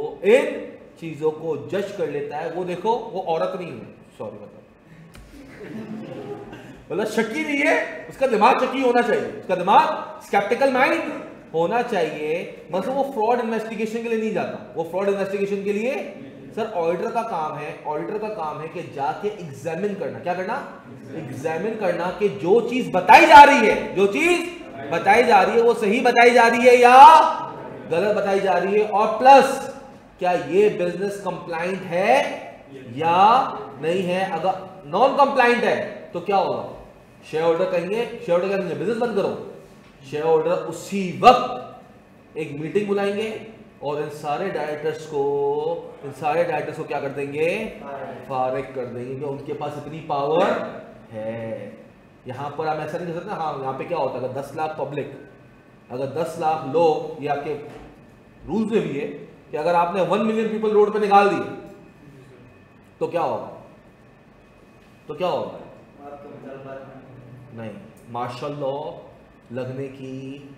को जज कर लेता है। वो देखो, वो औरत नहीं है, सॉरी मतलब शकी नहीं है, उसका दिमाग शकी होना चाहिए, उसका दिमाग स्केप्टिकल माइंड होना चाहिए। मतलब वो फ्रॉड इन्वेस्टिगेशन के लिए नहीं जाता, वो फ्रॉड इन्वेस्टिगेशन के लिए सर ऑडिटर का काम है कि जाके एग्जामिन करना, क्या करना, एग्जामिन करना कि जो चीज बताई जा रही है वो सही बताई जा रही है या गलत बताई जा रही है, और प्लस क्या ये बिजनेस कंप्लाइंट है या नहीं है। अगर नॉन कंप्लाइंट है तो क्या होगा, शेयर होल्डर कहेंगे बिजनेस बंद करो। शेयर होल्डर उसी वक्त एक मीटिंग बुलाएंगे और इन सारे डायरेक्टर्स को क्या कर देंगे, फारिग कर देंगे, कि उनके पास इतनी पावर है। यहां पर हम ऐसा नहीं कर सकते। हाँ, यहाँ पे क्या होता है, अगर 10 लाख पब्लिक, अगर 10 लाख लोग, ये आपके रूल्स में भी है कि अगर आपने 1 मिलियन पीपल रोड पे निकाल दिए तो क्या होगा, नहीं, मार्शल लॉ लगने की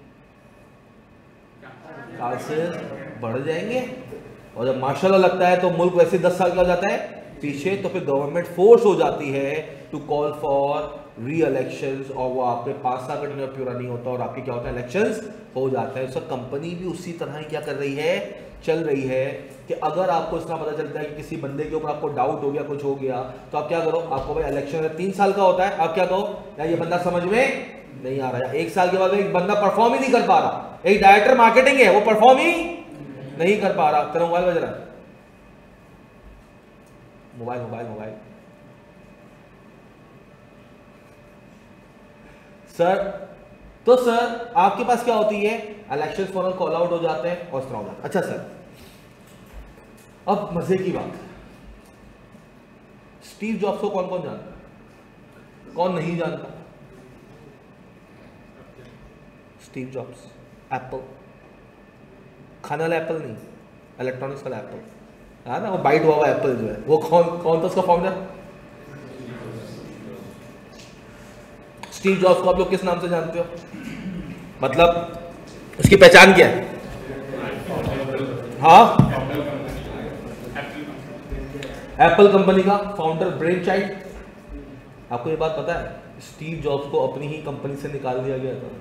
चांसेस बढ़ जाएंगे, और जब मार्शल लॉ लगता है तो मुल्क वैसे 10 साल का हो जाता है पीछे, तो फिर गवर्नमेंट फोर्स हो जाती है to call for re elections, और वो आपके 5 साल का टेन्योर पूरा नहीं होता और आपके क्या होता है, इलेक्शंस हो जाता है। सर कंपनी भी उसी तरह ही क्या कर रही है, चल रही है, कि अगर आपको इतना पता चलता है कि किसी बंदे के ऊपर आपको डाउट हो गया, कुछ हो गया, तो आप क्या करो, आपको भाई इलेक्शन 3 साल का होता है, आप क्या कहो, या ये बंदा समझ में नहीं आ रहा है, 1 साल के बाद एक बंदा परफॉर्म ही नहीं कर पा रहा, एक डायरेक्टर मार्केटिंग है वो परफॉर्म ही नहीं कर पा रहा, तेरा मोबाइल बज रहा है, मोबाइल सर, तो सर आपके पास क्या होती है, इलेक्शन फॉरन कॉल आउट हो जाते हैं और इस तरह हो जाता है। अच्छा सर, अब मजे की बात, स्टीव जॉब्स को कौन कौन जानता है, कौन नहीं जानता? स्टीव जॉब्स, एप्पल, खाने वाला एप्पल नहीं, इलेक्ट्रॉनिक्स वाला एप्पल, है ना, वो बाइट हुआ एप्पल जो है, वो कौन था उसका फाउंडर? स्टीव जॉब्स को आप लोग किस नाम से जानते हो, मतलब उसकी पहचान क्या है? हाँ, एप्पल कंपनी का फाउंडर, ब्रेन चाइल्ड। आपको ये बात पता है, स्टीव जॉब्स को अपनी ही कंपनी से निकाल दिया गया था।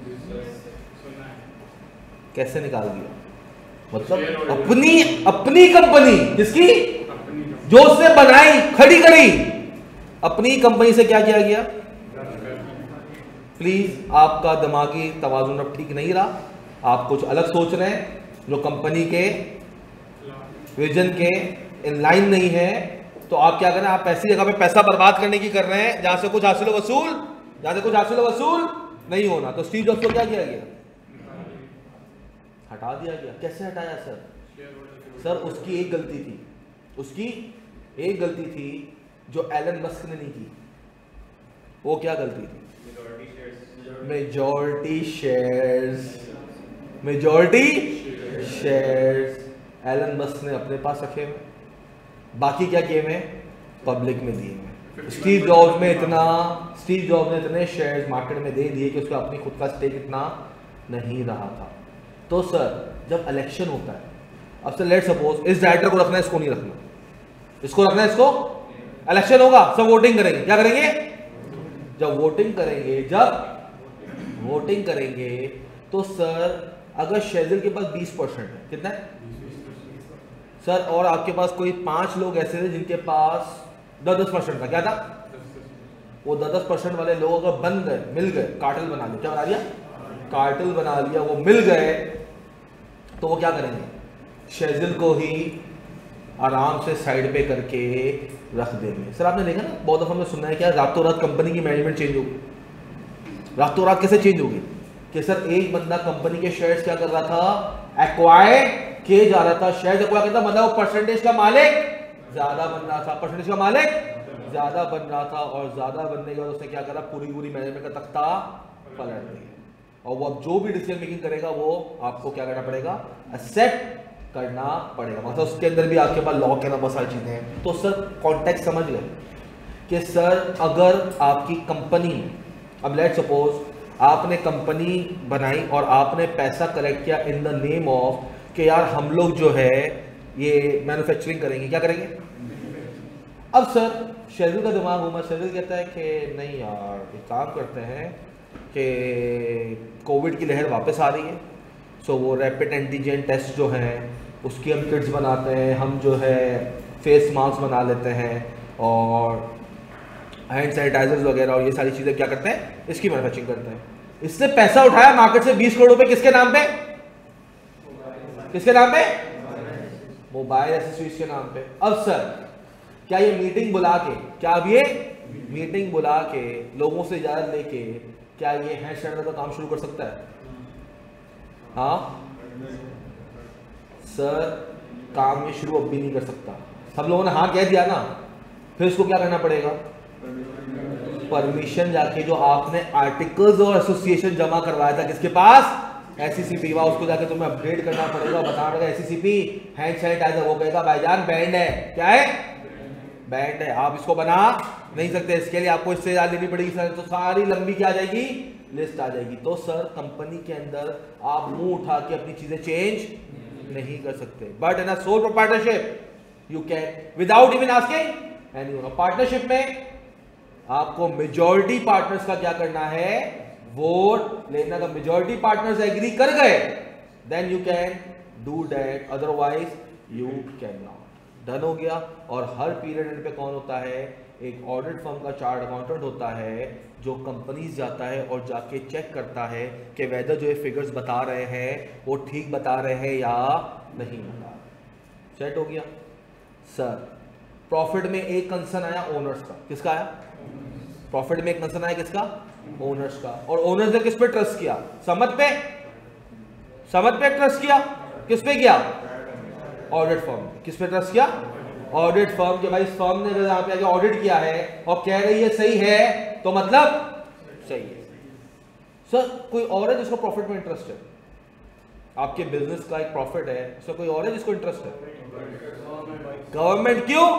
कैसे निकाल दिया, मतलब अपनी कंपनी, जिसकी जो उसने बनाई, खड़ी करी, अपनी कंपनी से क्या किया गया? प्लीज आपका दिमागी तवाजुन अब ठीक नहीं रहा, आप कुछ अलग सोच रहे हैं जो कंपनी के विजन के इन लाइन नहीं है, तो आप क्या करें, आप ऐसी जगह पे पैसा बर्बाद करने की कर रहे हैं जहां से कुछ हासिल वसूल नहीं होना। तो स्टीव जॉब्स को क्या किया गया? हटा दिया गया। कैसे हटाया सर? सर उसकी एक गलती थी जो एलन मस्क ने नहीं की। वो क्या गलती थी? मेजॉरिटी शेयर्स एलन मस्क ने अपने पास रखे हुए, बाकी क्या किए हुए? पब्लिक में दिए हुए। स्टीव जॉब्स ने इतने शेयर्स मार्केट में दे दिए कि उसका अपनी खुद का स्टेक इतना नहीं रहा था। तो सर जब इलेक्शन होता है, अब से लेट सपोज इस डायरेक्टर को रखना है, इसको नहीं रखना, इसको रखना है, इसको इलेक्शन होगा, सब वोटिंग करेंगे। क्या करेंगे? जब वोटिंग करेंगे तो सर अगर शेजल के पास 20% है, कितना है सर, और आपके पास कोई 5 लोग ऐसे थे जिनके पास 10% था, क्या था? वो 10% वाले लोग अगर मिल गए, कार्टेल बना लिया, क्या बना लिया? कार्टेल बना लिया, वो मिल गए, तो वो क्या करेंगे? शेजल को ही आराम से साइड पे करके रख देंगे। सर आपने देखा ना, बहुत दफा हमने सुना है क्या रातों रात कंपनी की मैनेजमेंट चेंज होगी। रातों रात कैसे चेंज होगी कि सर एक बंदा कंपनी के शेयर्स क्या कर रहा था, एक्वायर किए जा रहा था, शेयर्स एक्वायर करता मतलब वो परसेंटेज का मालिक ज्यादा बन रहा था, परसेंटेज का मालिक ज्यादा बन रहा था, और ज्यादा बनने के बाद उसने क्या करा, पूरी मैनेजमेंट का तख्ता पलट दिया। और वो अब जो भी डिसीजन मेकिंग करेगा वो आपको क्या करना पड़ेगा, एक्सेप्ट करना पड़ेगा। मतलब उसके अंदर भी आपके पास लॉ के ना बहुत सारी चीजें हैं। तो सर कॉन्टेक्स्ट समझ गए कि सर अगर आपकी कंपनी, अब लेट सपोज आपने कंपनी बनाई और आपने पैसा कलेक्ट किया इन द नेम ऑफ कि यार हम लोग जो है ये मैन्युफैक्चरिंग करेंगे, क्या करेंगे। अब सर शेड्यूल का दिमाग घूमा, शेड्यूल कहता है कि नहीं यार एक काम करते हैं कि कोविड की लहर वापस आ रही है, सो वो रैपिड एंटीजन टेस्ट जो हैं उसकी हम किट्स बनाते हैं, हम जो है फेस मास्क बना लेते हैं और हैंड सैनिटाइजर्स वगैरह और ये सारी चीज़ें क्या करते हैं, इसकी मैन्युफैक्चरिंग करते हैं। इसने पैसा उठाया मार्केट से 20 करोड़ रुपए, किसके नाम पे, किसके नाम पे, मोबाइल एसेसरीज के नाम पे। अब सर क्या ये मीटिंग बुला के, क्या अब ये मीटिंग बुला के लोगों से इजाजत लेके क्या ये हैंड सैनिटाइजर का काम शुरू कर सकता है? हाँ सर काम ये शुरू अब भी नहीं कर सकता। सब लोगों ने हाँ कह दिया ना, फिर उसको क्या करना पड़ेगा, परमिशन जाके जो आपने आर्टिकल्स और एसोसिएशन जमा करवाया था किसके पास, एससीसीपी, वहां उसको जाके तुम्हें अपडेट करना पड़ेगा, बताना पड़ेगा एससीसीपी हैंड सैनिटाइजर। वो कहेगा भाईजान बैंड है, क्या है, बैंड है, आप इसको बना नहीं सकते, इसके लिए आपको इससे लेनी पड़ेगी सर। तो सारी लंबी क्या आ जाएगी, लिस्ट आ जाएगी। तो सर कंपनी के अंदर आप मुंह उठा के अपनी चीजें चेंज नहीं कर सकते, but in a sole proprietorship you can without even asking anyone. Partnership में आपको मेजॉरिटी पार्टनर्स का क्या करना है, वोट लेना। का मेजॉरिटी पार्टनर्स एग्री कर गए then you can do that, otherwise you cannot नॉट। डन हो गया। और हर पीरियड एंड पे कौन होता है, एक ऑडिट फर्म का चार्ट अकाउंटेंट होता है जो कंपनीज जाता है और जाके चेक करता है कि वेदर जो ये फिगर्स बता रहे हैं वो ठीक बता रहे हैं या नहीं बता रहे। सेट हो गया। सर प्रॉफिट में एक कंसर्न आया ओनर्स का, किसका आया, प्रॉफिट में एक कंसर्न आया किसका, ओनर्स का। और ओनर्स ने किस पे ट्रस्ट किया, समझ पे, समझ पे ट्रस्ट किया, किस पे किया, ऑडिट फर्म। किस पे ट्रस्ट किया, ऑडिट फर्म के। भाई इस फर्म ने यहाँ पे आके ऑडिट किया है और कह रही है सही है तो मतलब सही है। सर कोई और है जिसको प्रॉफिट में इंटरेस्ट है, आपके बिजनेस का एक प्रॉफिट है, सर कोई और है जिसको इंटरेस्ट है, गवर्नमेंट। क्यों,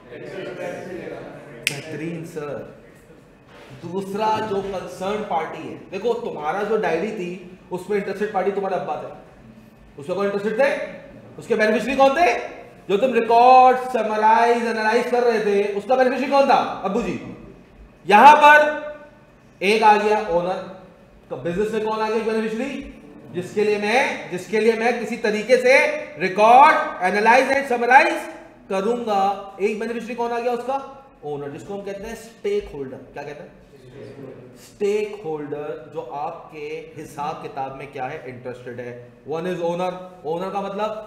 बेहतरीन सर। दूसरा जो कंसर्न पार्टी है, देखो तुम्हारा जो डायरी थी उसमें इंटरेस्टेड पार्टी तुम्हारे अब्बा थे, उसमें कौन इंटरेस्टेड थे, उसके बेनिफिशियरी कौन थे, जो तुम रिकॉर्ड समराइज एनालाइज कर रहे थे उसका बेनिफिशियरी कौन था, अब्बू जी। यहां पर एक आ गया ओनर, तो बिजनेस में कौन आ गया बेनिफिशियरी, जिसके लिए मैं किसी तरीके से रिकॉर्ड एनालाइज एंड समराइज करूंगा। एक बेनिफिशियरी कौन आ गया, उसका ओनर, जिसको हम कहते हैं स्टेक होल्डर। क्या कहते हैं, स्टेक होल्डर, जो आपके हिसाब किताब में क्या है, इंटरेस्टेड है। वन इज ओनर, ओनर का मतलब,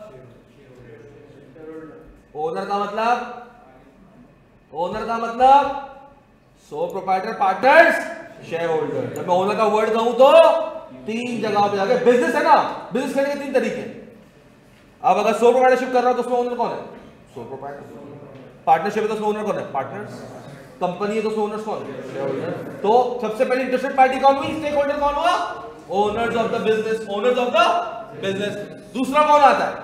ओनर का मतलब so proprietor, partners, share holder. जब मैं ओनर का वर्ड कहूं तो तीन जगह पे जाके, बिजनेस है ना, बिजनेस करने के तीन तरीके। अब अगर सो प्रोप्राइटरशिप कर रहा हो तो उसमें ओनर कौन है, सो प्रोप्राइटर। पार्टनरशिप है तो उसमें ओनर कौन है, पार्टनर्स। कंपनी है तो उसमें ओनर्स कौन है, शेयर होल्डर। तो सबसे पहले इंटरेस्टेड पार्टी कौन हुई, स्टेक होल्डर कौन हुआ, owners of the business, owners of the business. दूसरा कौन आता है,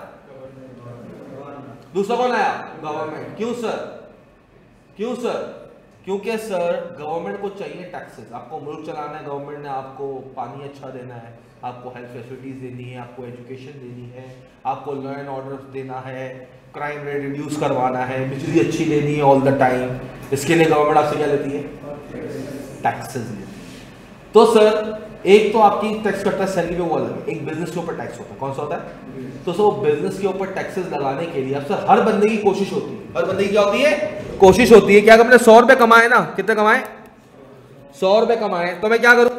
दूसरा कौन आया, गवर्नमेंट। क्यों सर, क्यों सर, क्योंकि सर गवर्नमेंट को चाहिए टैक्सेस। आपको मुल्क चलाना है, गवर्नमेंट ने आपको पानी अच्छा देना है, आपको हेल्थ फैसिलिटीज देनी है, आपको एजुकेशन देनी है, आपको लॉ एंड ऑर्डर देना है, क्राइम रेट रिड्यूस करवाना है, बिजली अच्छी लेनी है ऑल द टाइम। इसके लिए गवर्नमेंट आपसे क्या लेती है, टैक्सेस लेती है। तो सर एक तो आपकी टैक्स कटता है सैलरी पे, वो अलग, एक बिजनेस के ऊपर टैक्स होता है, कौन सा होता है। तो सर बिजनेस के ऊपर टैक्सेस लगाने के लिए अब सर हर बंदे की कोशिश होती है, हर बंदे की क्या होती है, कोशिश होती है। क्या हमने 100 रुपए कमाए ना, कितने कमाए, 100 रुपए कमाए, तो मैं क्या करूं,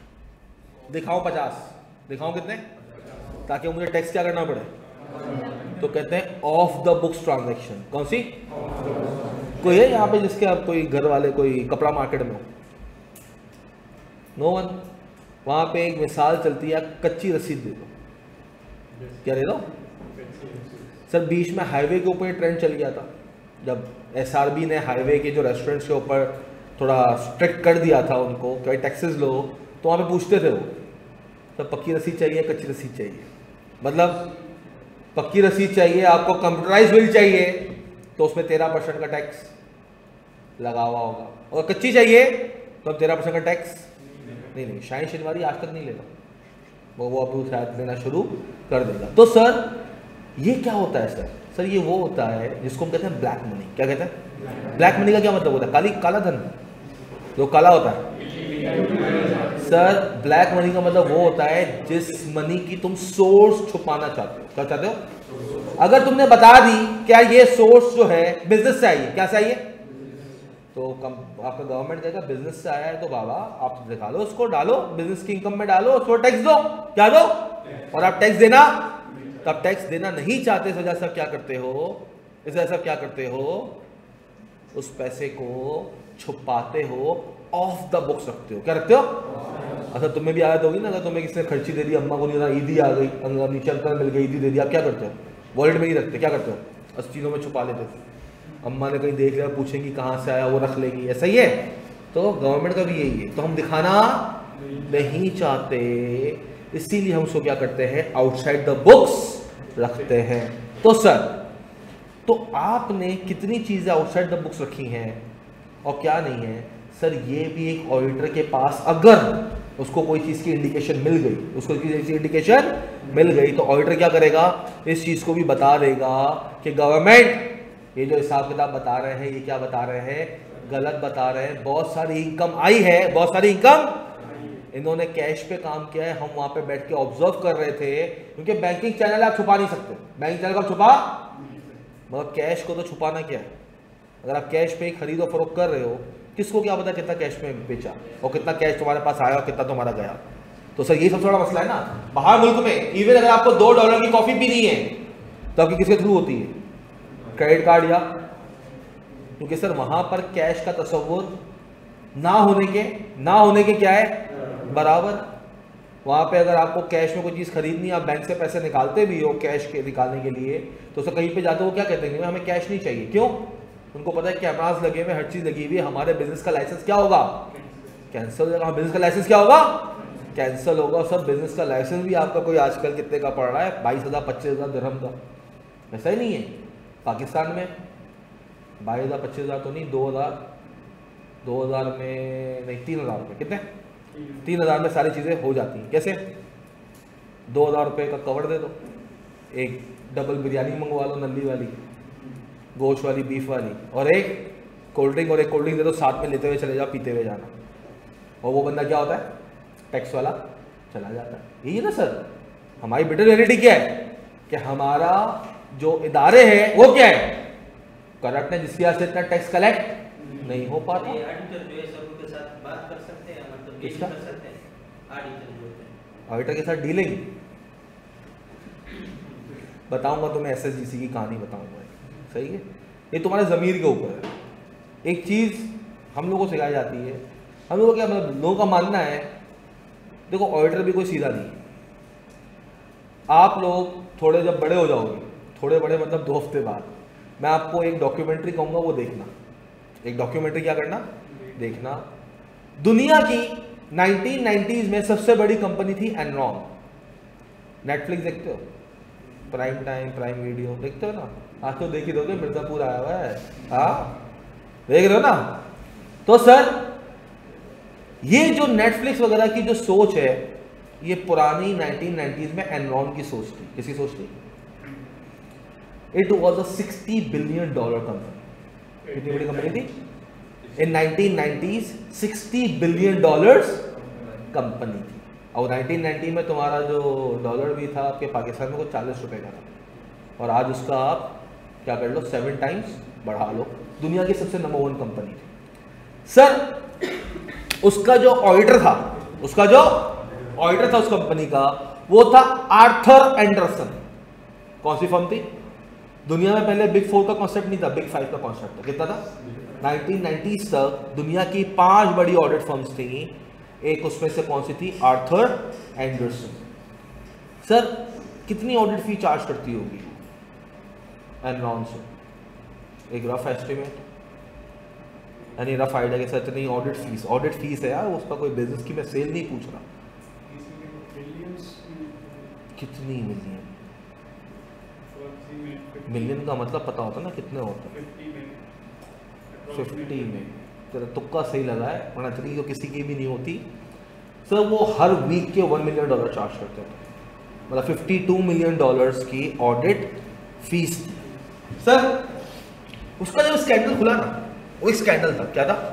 दिखाऊं 50, दिखाऊं कितने, ताकि मुझे टैक्स क्या करना पड़े, तो कहते हैं ऑफ द बुक्स ट्रांजैक्शन। कौन सी? कोई है यहाँ पे जिसके आप कोई घर वाले कोई कपड़ा मार्केट में हो? No one. वहाँ पे एक मिसाल चलती है, कच्ची रसीद दे दो। क्या दे दो? सर बीच में हाईवे के ऊपर ट्रेंड चल गया था, जब SRB ने हाईवे के जो रेस्टोरेंट्स के ऊपर थोड़ा स्ट्रिक्ट कर दिया था उनको कि भाई टैक्सेस लो, तो वहाँ पे पूछते थे वो तो पक्की रसीद चाहिए, कच्ची रसीद चाहिए। मतलब पक्की रसीद चाहिए आपको, कंप्यूटराइज बिल चाहिए तो उसमें 13% का टैक्स लगा हुआ होगा, और कच्ची चाहिए तो अब 13% का टैक्स नहीं। शाइन शनिवारी आज तक नहीं लेगा वो अब शायद लेना शुरू कर देगा। तो सर ये क्या होता है सर? सर ये वो होता है जिसको हम कहते हैं ब्लैक मनी। क्या कहते हैं? ब्लैक मनी का क्या मतलब होता है? काला धन जो काला होता है। सर ब्लैक मनी का मतलब वो होता है जिस मनी की तुम सोर्स छुपाना चाहते हो। क्या चाहते हो? अगर तुमने बता दी क्या ये सोर्स जो है बिजनेस से आई है, क्या से आई है, तो आपका गवर्नमेंट कहेगा बिजनेस से आया है तो बाबा आप दिखा लो, उसको डालो बिजनेस की इनकम में डालो, उसको टैक्स दो। क्या दो? और आप टैक्स देना, तब टैक्स देना नहीं चाहते, इस वजह से क्या करते हो, इस वजह से क्या करते हो, उस पैसे को छुपाते हो, ऑफ द बुक्स रखते हो। क्या रखते हो? अच्छा तुम्हें भी आदत होगी ना, अगर तुम्हें किसी ने खर्ची दे दी, अम्मा को नहीं रहा, ईदी आ गई, नीचे अंकल मिल गई, ईदी दे दी, आप क्या करते हो? वॉलेट में नहीं रखते, क्या करते हो? अस्तीनों में छुपा लेते थे। अम्मा ने कहीं देख लिया, पूछेंगी कहाँ से आया, वो रख लेगी। ऐसा ही है, तो गवर्नमेंट का भी यही है। तो हम दिखाना नहीं चाहते, इसीलिए हम उसको क्या करते हैं, आउटसाइड द बुक्स रखते हैं। तो सर तो आपने कितनी चीजें आउटसाइड द बुक्स रखी हैं और क्या नहीं है? सर ये भी एक ऑडिटर के पास अगर उसको कोई चीज की इंडिकेशन मिल गई, उसको किसी इंडिकेशन मिल गई, तो ऑडिटर क्या करेगा, इस चीज को भी बता देगा कि गवर्नमेंट ये जो हिसाब किताब बता रहे हैं, ये क्या बता रहे हैं, गलत बता रहे हैं। बहुत सारी इनकम आई है, बहुत सारी इनकम इन्होंने कैश पे काम किया है, हम वहां पे बैठ के ऑब्जर्व कर रहे थे, क्योंकि बैंकिंग चैनल आप छुपा नहीं सकते। बैंकिंग चैनल का छुपा, मतलब कैश को तो छुपाना क्या है। अगर आप कैश पे खरीद और फरोख्त कर रहे हो, किसको क्या पता कितना कैश में बेचा और कितना कैश तुम्हारे पास आया और कितना तुम्हारा गया। तो सर ये सबसे बड़ा मसला है ना। बाहर मुल्क में इवन अगर आपको $2 की कॉफी पीनी है तो आपकी किसके थ्रू होती है? क्रेडिट कार्ड या, क्योंकि सर वहां पर कैश का तस्वुर ना होने के क्या है, बराबर। वहां पे अगर आपको कैश में कोई चीज खरीदनी है, आप बैंक से पैसे निकालते भी हो कैश के निकालने के लिए, तो सर कहीं पे जाते हो क्या कहते हैं, हमें कैश नहीं चाहिए। क्यों? उनको पता है कैमरास लगे हुए, हर चीज लगी हुई है, हमारे बिजनेस का लाइसेंस क्या होगा, कैंसिल हो जाएगा। बिजनेस का लाइसेंस क्या होगा, कैंसिल होगा। सब बिजनेस का लाइसेंस भी आपका कोई आजकल कितने का पड़ रहा है, 22,000 25,000 दिरहम का। ऐसा ही नहीं है पाकिस्तान में 22,000 25,000 तो नहीं, 2,000 में नहीं, 3,000 रुपये। कितने? 3,000 में सारी चीज़ें हो जाती हैं। कैसे? 2,000 रुपये का कवर दे दो, एक डबल बिरयानी मंगवा लो, नल्ली वाली, गोश्त वाली, बीफ वाली, और एक कोल्ड ड्रिंक, और एक कोल्ड ड्रिंक दे दो, साथ में लेते हुए चले जाओ, पीते हुए जाना। और वो बंदा क्या होता है, टैक्स वाला चला जाता है। यही है ना सर हमारी बिटर रियलिटी क्या है, कि हमारा जो इदारे हैं वो क्या है, करप्ट है, जिसकी वजह से इतना टैक्स कलेक्ट नहीं हो पाता। ऑडिटर के साथ डीलिंग बताऊंगा तुम्हें, SSGC की कहानी बताऊंगा। सही है, ये तुम्हारे ज़मीर के ऊपर है। एक चीज़ हम लोगों को सिखाई जाती है, हम लोगों को क्या मतलब, लोगों का मानना है, देखो ऑडिटर भी कोई सीधा नहीं है। आप लोग थोड़े जब बड़े हो जाओगे, थोड़े बड़े मतलब 2 हफ्ते बाद, मैं आपको एक डॉक्यूमेंट्री कहूँगा, वो देखना। एक डॉक्यूमेंट्री क्या करना, देखना। दुनिया की 1990s में सबसे बड़ी कंपनी थी एनरॉन। नेटफ्लिक्स देखते हो, प्राइम टाइम, प्राइम वीडियो देखते हो ना, आज तो देख ही दोगे, मिर्जापुर आया हुआ है, हाँ देख रहे हो ना। तो सर ये जो नेटफ्लिक्स वगैरह की जो सोच है, ये पुरानी 1990s में एनरॉन की सोच थी। किसकी सोच थी? It was a $60 billion company. कितनी बड़ी कंपनी थी इन 1990s? $60 बिलियन कंपनी थी। और 1990 में तुम्हारा जो डॉलर भी था आपके पाकिस्तान में, वो 40 रुपए का था, और आज उसका आप क्या कर लो, 7 टाइम्स बढ़ा लो। दुनिया की सबसे नंबर 1 कंपनी थी। सर उसका जो ऑडिटर था, उस कंपनी का, वो था आर्थर एंडरसन। कौन सी फर्म थी? दुनिया में पहले बिग 4 का कॉन्सेप्ट नहीं था, बिग 5 का कॉन्सेप्ट था। कितना था? 1990s तक दुनिया की 5 बड़ी ऑडिट फर्म्स थी। एक उसमें से कौन सी थी? Arthur Andersen. सर कितनी ऑडिट फी चार्ज करती होगी एनरॉन से? एक रफ एस्टिमेट, यानी रफ आइडिया के साथ नहीं। ऑडिट फीस है यार, उसका कोई बिजनेस की मैं सेल नहीं पूछ रहा। कितनी मिलियन? मिलियन का मतलब पता होता ना कितने होते हैं? 50 में। तेरा तुक्का सही लगा है, वरना इतनी तो किसी की भी नहीं होती। सर वो हर वीक के $1 मिलियन चार्ज करते थे, मतलब $52 मिलियन की ऑडिट फीस थी। सर उसका जब स्कैंडल खुला ना, वो स्कैंडल था, क्या था?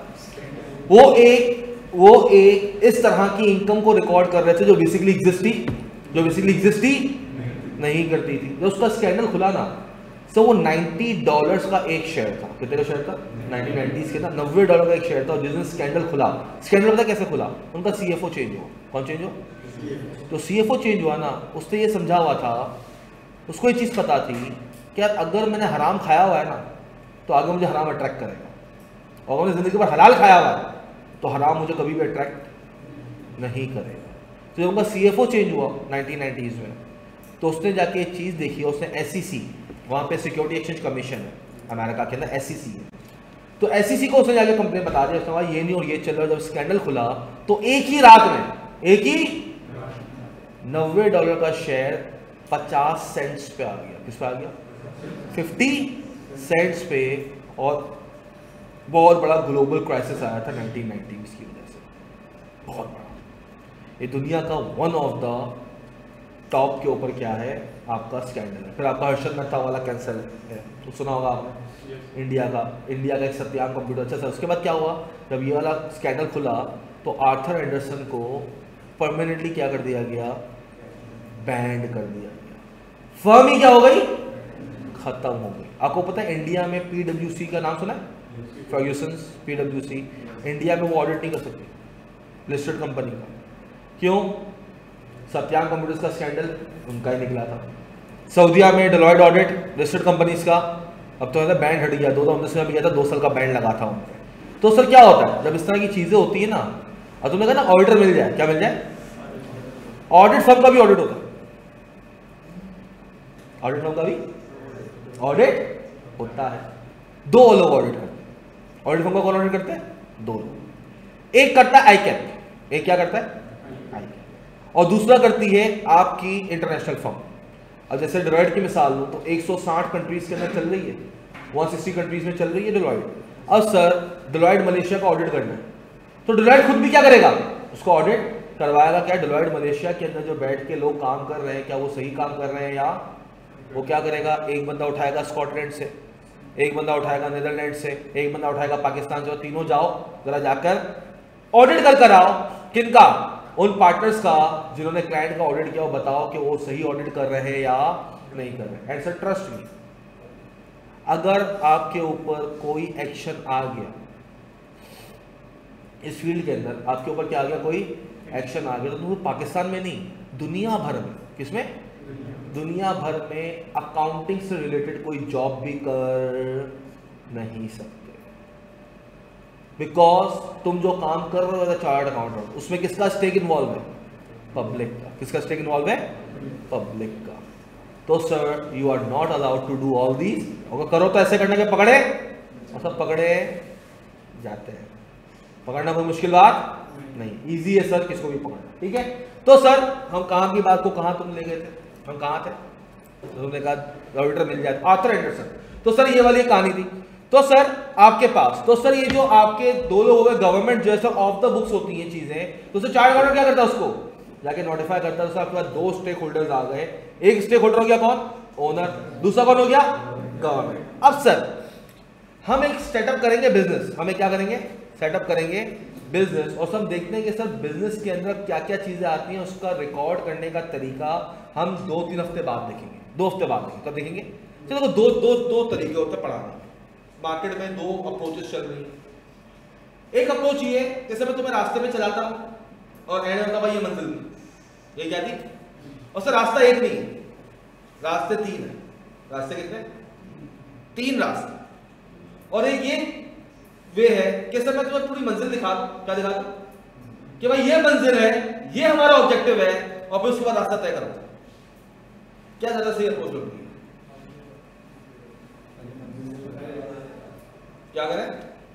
वो एक इस तरह की इनकम को रिकॉर्ड कर रहे थे जो बेसिकली एग्जिस्ट ही नहीं करती थी। जब उसका स्कैंडल खुला ना, तो वो $90 का एक शेयर था। कितने का शेयर था? 1990s के था, $90 का एक शेयर था। और जिस दिन स्कैंडल खुला, स्कैंडल पता कैसे खुला? उनका CFO चेंज हुआ। कौन चेंज हुआ? तो CFO चेंज हुआ ना, उसने ये समझा हुआ था, उसको ये चीज़ पता थी कि यार अगर मैंने हराम खाया हुआ है ना, तो आगे मुझे हराम अट्रैक्ट करेगा, और अगर मैंने ज़िंदगी भर हलाल खाया हुआ है तो हराम मुझे कभी भी अट्रैक्ट नहीं करेगा। तो जब उनका CFO चेंज हुआ 1990s में, तो उसने जाके एक चीज़ देखी। उसने SEC, वहाँ पे सिक्योरिटी एक्सचेंज कमीशन है अमेरिका के अंदर, SEC है, तो SEC को उसने जाके कंप्लेन बता दिया। उसने कहा ये नहीं और ये चल रहा है। जब स्कैंडल खुला तो एक ही रात में $90 का शेयर 50 सेंट्स पे आ गया। किस पे आ गया? 50 सेंट्स पे। और बहुत बड़ा ग्लोबल क्राइसिस आया था 1990s की वजह से, बहुत बड़ा। ये दुनिया का वन ऑफ द टॉप के ऊपर क्या है आपका स्कैंडल है। फिर आपका हर्षद मेहता वाला कैंसल है, तो सुना होगा आपने, इंडिया का एक सत्याम कंप्यूटर। अच्छा सर, उसके बाद क्या हुआ? जब ये वाला स्कैंडल खुला तो आर्थर एंडरसन को परमानेंटली क्या कर दिया गया? बैंड कर दिया गया। फर्म ही क्या हो गई? खत्म हो गई। आपको पता है इंडिया में PwC का नाम सुना है? फर्ग्यूसन्स, PwC। इंडिया में वो ऑडिट नहीं कर सकती लिस्टेड कंपनी का। क्यों? सत्याम कंप्यूटर्स का स्कैंडल उनका ही निकला था। सऊदीया में डेलॉयट ऑडिट लिस्टेड कंपनीज का, अब तो है बैंड हट गया। 2019 में भी गया था, 2 साल का बैंड लगा था उन पर। तो सर क्या होता है जब इस तरह की चीजें होती है ना, और तुमने कहा ना ऑडिटर मिल जाए, क्या मिल जाए? ऑडिट फर्म का भी ऑडिट होता है, ऑडिट फर्म का भी ऑडिट होता है। 2 लोग ऑडिट करते हैं। ऑडिट फर्म का कौन ऑडिट करते हैं? 2 लोग। एक करता है आईकैप, एक क्या करता है? आईकैप। और दूसरा करती है आपकी इंटरनेशनल फर्म। अब जैसे डेलॉयट की मिसाल लूं तो 160 कंट्रीज के अंदर चल रही है, 160 कंट्रीज में चल रही है डेलॉयट। अब सर डेलॉयट मलेशिया का ऑडिट करना है, तो डेलॉयट खुद भी क्या करेगा? उसको ऑडिट करवाएगा। क्या डेलॉयट मलेशिया के अंदर जो बैठ के लोग काम कर रहे हैं, क्या वो सही काम कर रहे हैं? या वो क्या करेगा? एक बंदा उठाएगा स्कॉटलैंड से, एक बंदा उठाएगा नीदरलैंड से, एक बंदा उठाएगा पाकिस्तान से, और तीनों जाओ जरा जाकर ऑडिट कर आओ। किनका? उन पार्टनर्स का जिन्होंने क्लाइंट का ऑडिट किया, वो बताओ कि वो सही ऑडिट कर रहे हैं या नहीं कर रहे। एंड सर ट्रस्ट मी, अगर आपके ऊपर कोई एक्शन आ गया इस फील्ड के अंदर, आपके ऊपर क्या आ गया? कोई एक्शन आ गया, तो पाकिस्तान में नहीं, दुनिया भर में। किसमें? दुनिया भर में अकाउंटिंग से रिलेटेड कोई जॉब भी कर नहीं सकते, बिकॉज तुम जो काम कर रहे हो चार्टर्ड अकाउंटेंट, उसमें किसका स्टेक इन्वॉल्व है? पब्लिक का। किसका स्टेक इन्वॉल्व है? पब्लिक का। तो sir you are not allowed to do all these. अगर करो तो ऐसे करने के पकड़े, और सब पकड़े जाते हैं। पकड़ना कोई मुश्किल बात नहीं, इजी है सर, किसको भी पकड़ना। ठीक है, तो सर हम कहाँ की बात को कहाँ तुम ले गए थे? हम कहाँ थे? तो तुमने कहा ऑडिटर मिल जाए, आर्थर एंडरसन। तो सर ये वाली कहानी थी। तो सर आपके पास, तो सर ये जो आपके 2 लोग हो गए, गवर्नमेंट जो है सर ऑफ द बुक्स होती है चीजें, तो सर चार्टर्ड अकाउंटेंट क्या करता है? उसको जाके नोटिफाई करता है। तो आपके पास 2 स्टेक होल्डर्स आ गए। एक स्टेक होल्डर हो गया कौन? ओनर। दूसरा कौन हो गया? गवर्नमेंट। अब सर हम एक सेटअप करेंगे बिजनेस, हमें क्या करेंगे? सेटअप करेंगे बिजनेस, और सब देखते हैं कि सर बिजनेस के अंदर क्या क्या चीजें आती हैं, उसका रिकॉर्ड करने का तरीका हम 2-3 हफ्ते बाद देखेंगे। 2 हफ्ते बाद देखेंगे। कब देखेंगे? चलो देखो, दो तरीके होते हैं पढ़ाने। मार्केट में 2 अप्रोचेस चल रही है। एक अप्रोच ये है, जैसे मैं तुम्हें रास्ते में चलाता हूं और एंड होता भाई ये मंजिल में, ये क्या थी? और सर रास्ता एक नहीं है, रास्ते 3 है। रास्ते कितने? 3 रास्ते, और एक ये वे है कि सर मैं तुम्हें पूरी मंजिल दिखा दूं, क्या दिखा दूं कि भाई ये मंजिल है, ये हमारा ऑब्जेक्टिव है, और फिर उसके बाद रास्ता तय करो। क्या ज्यादा सही अप्रोच होगी? क्या करें?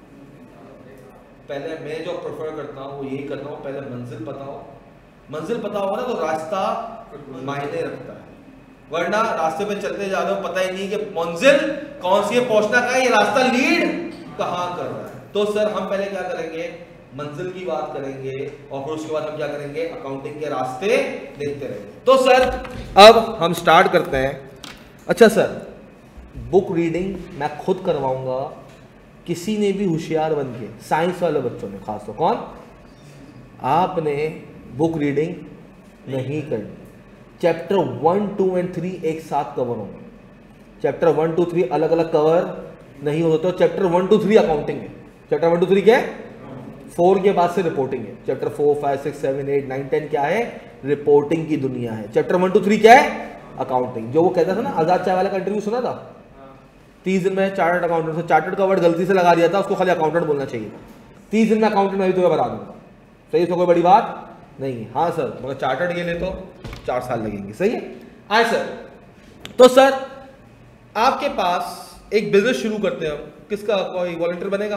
पहले मैं जो प्रेफर करता हूं वो यही करता हूं, पहले मंजिल पता हो। मंजिल पता होगा ना तो रास्ता मायने रखता है, वरना रास्ते पे चलते जा रहे हो, पता ही नहीं कि मंजिल कौन सी है, पहुंचना कहां है, ये रास्ता लीड कहां कर रहा है। तो सर हम पहले क्या करेंगे, मंजिल की बात करेंगे, और फिर उसके बाद हम क्या करेंगे, अकाउंटिंग के रास्ते देखते रहेंगे। तो सर अब हम स्टार्ट करते हैं। अच्छा सर, बुक रीडिंग मैं खुद करवाऊंगा, किसी ने भी होशियार बन के, साइंस वाले बच्चों ने खास तो, कौन, आपने बुक रीडिंग नहीं करनी। चैप्टर 1, 2 एंड 3 एक साथ कवर होंगे, चैप्टर 1, 2, 3 अलग अलग कवर नहीं हो सकते। चैप्टर 1, 2, 3 अकाउंटिंग है, चैप्टर 1, 2, 3 क्या है, 4 के बाद से रिपोर्टिंग है। चैप्टर 4, 5, 6, 7, 8, 9, 10 क्या है, रिपोर्टिंग की दुनिया है। चैप्टर 1, 2, 3 क्या है, अकाउंटिंग। जो वो कहता था ना, आजाद चाय वाला का इंटरव्यू सुना था, 30 दिन में चार्टर्ड अकाउंटेंट, से चार्टर्ड का वर्ड गलती से लगा दिया था, उसको खाली अकाउंटेंट बोलना चाहिए था। 30 दिन में अकाउंटेंट मैं भी तुम्हें बता दूंगा, सही, तो कोई बड़ी बात नहीं है। हाँ सर, मगर चार्टर्ड के लिए तो 4 साल लगेंगे, सही है। आए सर, तो सर आपके पास एक बिजनेस शुरू करते हैं हम, किसका, कोई वॉलंटियर बनेगा?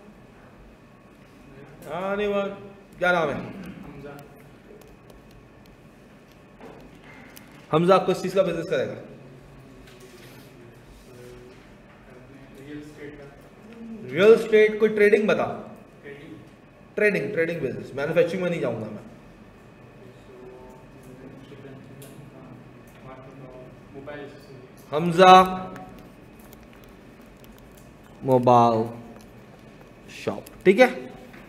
नहीं, क्या नाम है? हमजा, किस चीज का बिजनेस करेगा? रियल एस्टेट, कोई ट्रेडिंग बता। ट्रेडिंग बिजनेस, मैन्युफैक्चरिंग में नहीं जाऊंगा मैं। हमजा मोबाइल शॉप, ठीक है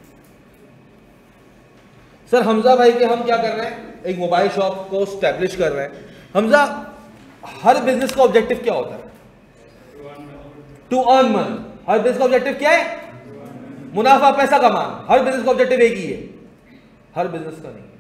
सर। हमजा भाई के हम क्या कर रहे हैं, एक मोबाइल शॉप को स्टैब्लिश कर रहे हैं। हमजा, हर बिजनेस का ऑब्जेक्टिव क्या होता है? To earn money. हर बिजनेस का ऑब्जेक्टिव क्या है? मुनाफा, पैसा कमाना। हर बिजनेस का ऑब्जेक्टिव एक ही है, हर बिजनेस का नहीं है।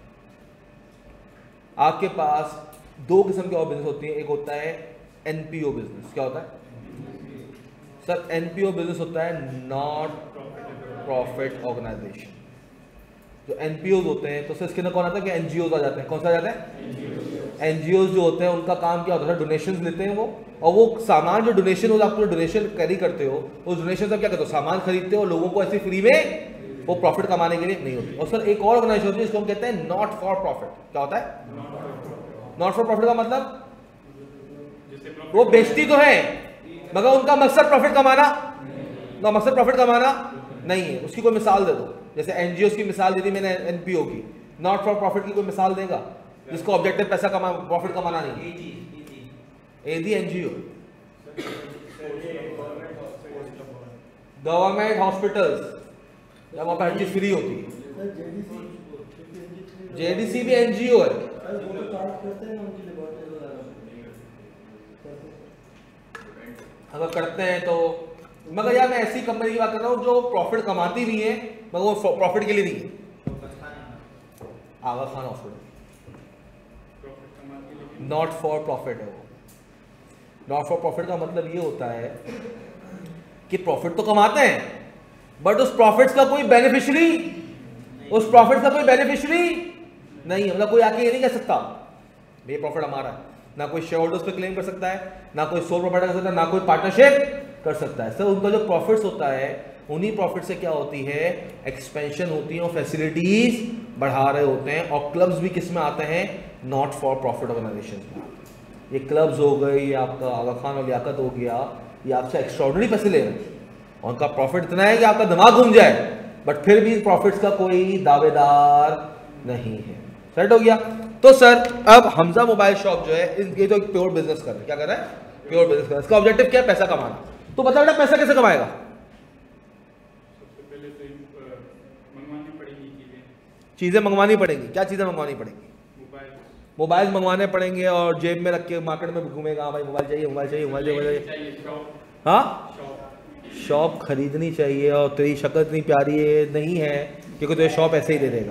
आपके पास 2 किस्म के और बिजनेस होती हैं, एक होता है एनपीओ बिजनेस। क्या होता है सर? एनपीओ बिजनेस होता है नॉट प्रॉफिट ऑर्गेनाइजेशन। जो एनपीओ होते हैं, तो सर इसके अंदर कौन आता है कि एनजीओ आ जाते हैं। कौन सा आ जाता है? एनजीओ जो होते हैं, उनका काम क्या होता है, डोनेशन लेते हैं वो, और वो सामान जो डोनेशन हो, आपको जो डोनेशन कैरी करते हो, उस डोनेशन से क्या करते हो, सामान खरीदते हो, लोगों को ऐसे फ्री में, वो प्रॉफिट कमाने के लिए नहीं होती। और सर एक और ऑर्गेनाइजेशन होती है, जिसको हम कहते हैं नॉट फॉर प्रॉफिट। क्या होता है नॉट फॉर प्रॉफिट का मतलब? वो बेचती तो है, मगर उनका मकसद प्रॉफिट कमाना, ना मकसद प्रॉफिट कमाना नहीं है। उसकी कोई मिसाल दे दो, जैसे एनजीओ की मिसाल दी थी मैंने, एनपीओ की। नॉट फॉर प्रॉफिट की कोई मिसाल देगा जिसको ऑब्जेक्टिव पैसा कमा, प्रॉफिट कमाना नहीं? एडी एनजीओ, गवर्नमेंट हॉस्पिटल्स, जब वहां पर हर चीज फ्री होती है। जेडीसी भी एनजीओ है। अगर करते हैं तो, मगर यार मैं ऐसी कंपनी की बात कर रहा हूँ जो प्रॉफिट कमाती भी है, मगर वो प्रॉफिट के लिए नहीं है। Aga Khan hospital not for profit है वो। नॉट फॉर प्रॉफिट का मतलब ये होता है कि प्रॉफिट तो कमाते हैं, बट उस प्रॉफिट्स का कोई बेनिफिशियरी, उस प्रॉफिट का कोई बेनिफिशियरी नहीं है। मतलब कोई आके ये नहीं कह सकता ये प्रॉफिट हमारा है, ना कोई शेयर होल्डर्स पे क्लेम कर सकता है, ना कोई सोल प्रोप्राइटर कर सकता है, ना कोई पार्टनरशिप कर सकता है। सर उनका जो प्रॉफिट्स होता है, उन्हीं प्रॉफिट से क्या होती है, एक्सपेंशन होती है और फैसिलिटीज बढ़ा रहे होते हैं। और क्लब्स भी किस में आते हैं, नॉट फॉर प्रॉफिट ऑर्गेनाइजेशन में आते हैं। ये क्लब्स हो गए, ये आपका आगा खान और लियाकत हो गया, ये आपसे एक्स्ट्रॉर्डिनरी पैसे ले रहे हैं, और उनका प्रॉफिट इतना है कि आपका दिमाग घूम जाए, बट फिर भी प्रॉफिट्स का कोई दावेदार नहीं है। सेट हो गया। तो सर अब हमजा मोबाइल शॉप जो है, ये तो एक प्योर बिजनेस कर रहे हैं। क्या कर रहा है? प्योर बिजनेस कर रहा है। इसका ऑब्जेक्टिव क्या है? पैसा कमाना। तो बता बेटा पैसा कैसे कमाएगा? सबसे पहले तो मंगवानी पड़ेगी चीजें मंगवानी पड़ेंगी। क्या चीजें मंगवानी पड़ेंगी? मोबाइल मंगवाने पड़ेंगे, और जेब में रख के मार्केट में घूमेगा, हाँ भाई मोबाइल चाहिए, मोबाइल चाहिए, मोबाइल चाहिए। हाँ, शॉप खरीदनी चाहिए, और तेरी शक्ल इतनी प्यारी है नहीं है क्योंकि तुझे शॉप ऐसे ही दे देगा।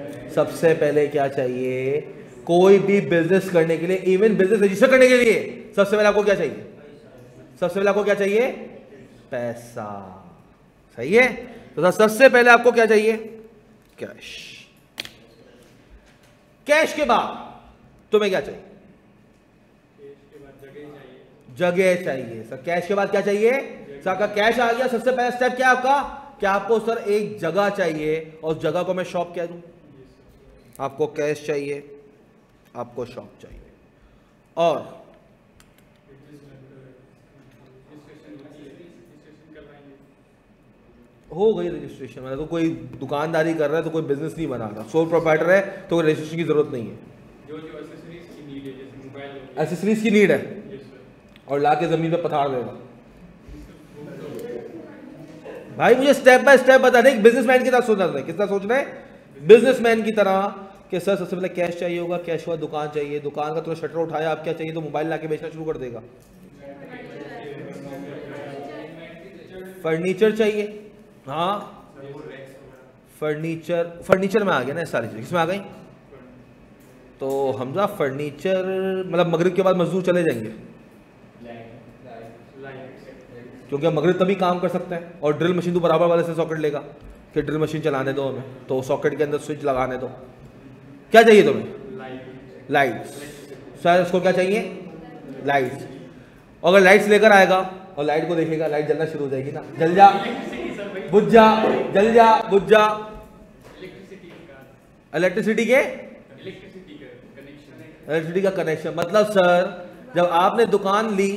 सबसे पहले क्या चाहिए, कोई भी बिजनेस करने के लिए, इवन बिजनेस रजिस्टर करने के लिए सबसे पहले आपको क्या चाहिए? सबसे पहले आपको क्या चाहिए? पैसा। सही है। तो सबसे पहले आपको क्या चाहिए? कैश। कैश के बाद तुम्हें क्या चाहिए? जगह चाहिए। सर कैश के बाद क्या चाहिए? सर आपका कैश आ गया, सबसे पहला स्टेप क्या है आपका? क्या आपको सर एक जगह चाहिए, और उस जगह को मैं शॉप कह दूं। आपको कैश चाहिए, आपको शॉप चाहिए, और हो गई रजिस्ट्रेशन। मतलब तो कोई दुकानदारी कर रहा है तो कोई बिजनेस नहीं बना रहा, सोल प्रोप्राइटर है तो रजिस्ट्रेशन की जरूरत नहीं है। जो एक्सेसरीज की नीड है, जैसे मोबाइल, एक्सेसरीज की नीड है, और ला के जमीन पे पथाड़ देगा। भाई मुझे स्टेप बाय स्टेप बता दे, बिजनेसमैन की तरह सोचना है। किस तरह सोचना है? बिजनेसमैन की तरह कि सर सबसे पहले कैश चाहिए होगा, कैश के बाद दुकान चाहिए, दुकान का तुमने शटर उठाया, आप क्या चाहिए? तो मोबाइल ला के बेचना शुरू कर देगा। फर्नीचर चाहिए, हाँ फर्नीचर में आ गया ना सारी चीज़। किसमें आ गई? तो हमजा फर्नीचर मतलब मगरिब के बाद मजदूर चले जाएंगे, क्योंकि हम मगरिब तभी काम कर सकते हैं। और ड्रिल मशीन तो बराबर वाले से सॉकेट लेगा कि ड्रिल मशीन चलाने दो हमें, तो सॉकेट के अंदर स्विच लगाने दो। क्या चाहिए तुम्हें? लाइट्स। सर उसको क्या चाहिए? लाइट्स। अगर लाइट्स लेकर आएगा और लाइट को देखेगा, लाइट जलना शुरू हो जाएगी ना, जल जा बुझ जा, जल जा बुझ जा। इलेक्ट्रिसिटी का कनेक्शन। मतलब सर जब आपने दुकान ली,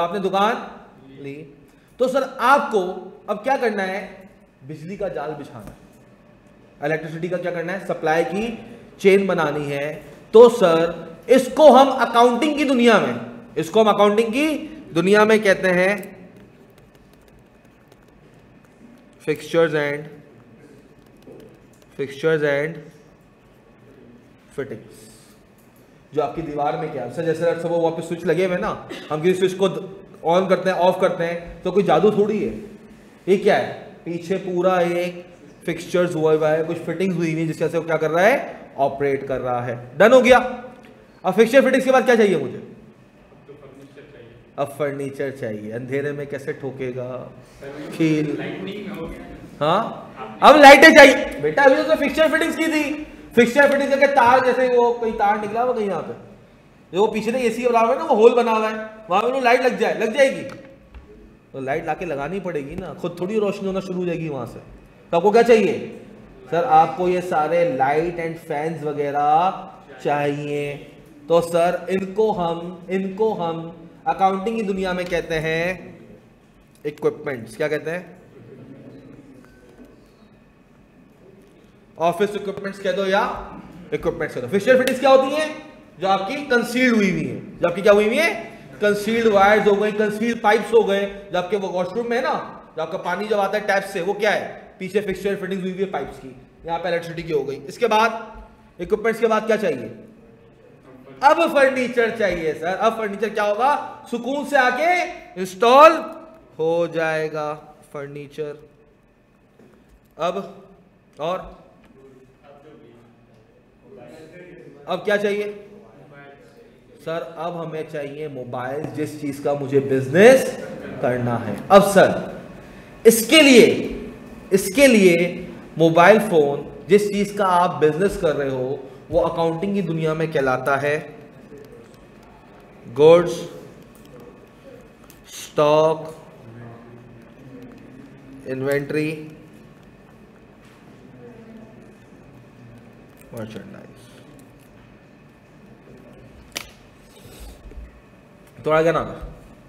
तो सर आपको अब क्या करना है? बिजली का जाल बिछाना है। इलेक्ट्रिसिटी का क्या करना है? सप्लाई की चेन बनानी है। तो सर इसको हम अकाउंटिंग की दुनिया में कहते हैं फिक्सचर्स एंड फिटिंग्स। जो आपकी दीवार में क्या है सर, जैसे सब वो वापस स्विच लगे हुए ना, हम किसी स्विच को ऑन करते हैं, ऑफ करते हैं, तो कोई जादू थोड़ी है। ये क्या है? पीछे पूरा एक फिक्सचर्स हुआ है, कुछ फिटिंग्स हुई हुई, जिसके से वो क्या कर रहा है? ऑपरेट कर रहा है। डन हो गया। अब फिक्सचर फिटिंग्स के बाद क्या चाहिए मुझे? अब फर्नीचर चाहिए। अंधेरे में कैसे ठोकेगा खील? हाँ अब लाइटें चाहिए बेटा। अभी तो फिक्सचर फिटिंग्स की थी। फिक्सचर फिटिंग करके तार, जैसे वो कोई तार निकला हुआ कहीं यहाँ पे, जो पीछे से एसी बना हुआ है ना, वो होल बना हुआ है, वहां में लाइट लग जाएगी। तो लाइट लाके लगानी पड़ेगी ना, खुद थोड़ी रोशनी होना शुरू हो जाएगी वहां से। तो आपको क्या चाहिए? सर आपको ये सारे लाइट एंड फैंस वगैरह चाहिए। तो सर इनको हम अकाउंटिंग की दुनिया में कहते हैं इक्विपमेंट्स। क्या कहते हैं? ऑफिस इक्विपमेंट्स कह दो या इक्विपमेंट्स कह दो। फिक्सचर फिटिंग्स क्या होती हैं? जो आपकी कंसील्ड हुई है, जो आपकी क्या हुई है? कंसील्ड वायर्स हो गई, कंसील्ड पाइप्स हो गए। जो आपके वॉशरूम में है ना, जो आपका पानी जब आता है टैप से, वो क्या है? पीछे फिक्सचर फिटिंग्स हुई है पाइप्स की। यहाँ पे इलेक्ट्रिसिटी की हो गई। इसके बाद इक्विपमेंट्स के बाद क्या चाहिए? अब फर्नीचर चाहिए सर। अब फर्नीचर क्या होगा? सुकून से आके इंस्टॉल हो जाएगा फर्नीचर। अब क्या चाहिए सर? अब हमें चाहिए मोबाइल, जिस चीज का मुझे बिजनेस करना है। अब सर इसके लिए मोबाइल फोन, जिस चीज का आप बिजनेस कर रहे हो, वो अकाउंटिंग की दुनिया में कहलाता है गुड्स, स्टॉक, इन्वेंट्री, मर्चेंडाइज। थोड़ा क्या नाम है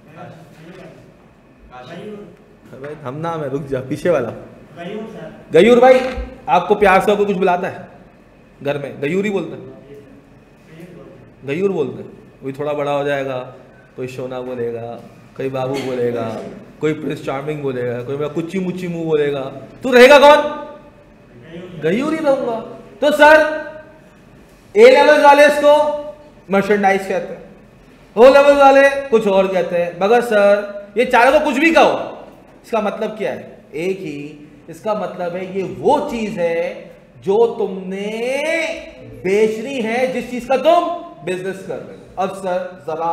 भाई? हम नाम है, रुक जा, पीछे वाला गयूर भाई। आपको प्यार से कोई कुछ बुलाता है घर में? गयूर ही बोलते हैं, गयूर बोलते हैं। कोई थोड़ा बड़ा हो जाएगा, कोई सोना बोलेगा, कोई बाबू बोलेगा, कोई प्रिंस चार्मिंग बोलेगा, कोई मेरा कुच्ची मुच्ची मुंह बोलेगा। तू रहेगा कौन? गयूर ही रहूंगा। तो सर ए लेवल वाले इसको मर्चेंडाइज कहते हैं, ओ लेवल वाले कुछ और कहते हैं। मगर सर ये चारों को कुछ भी कहो, इसका मतलब क्या है? एक ही। इसका मतलब है ये वो चीज है जो तुमने बेचनी है, जिस चीज का तुम बिजनेस कर रहे हो। अब सर जरा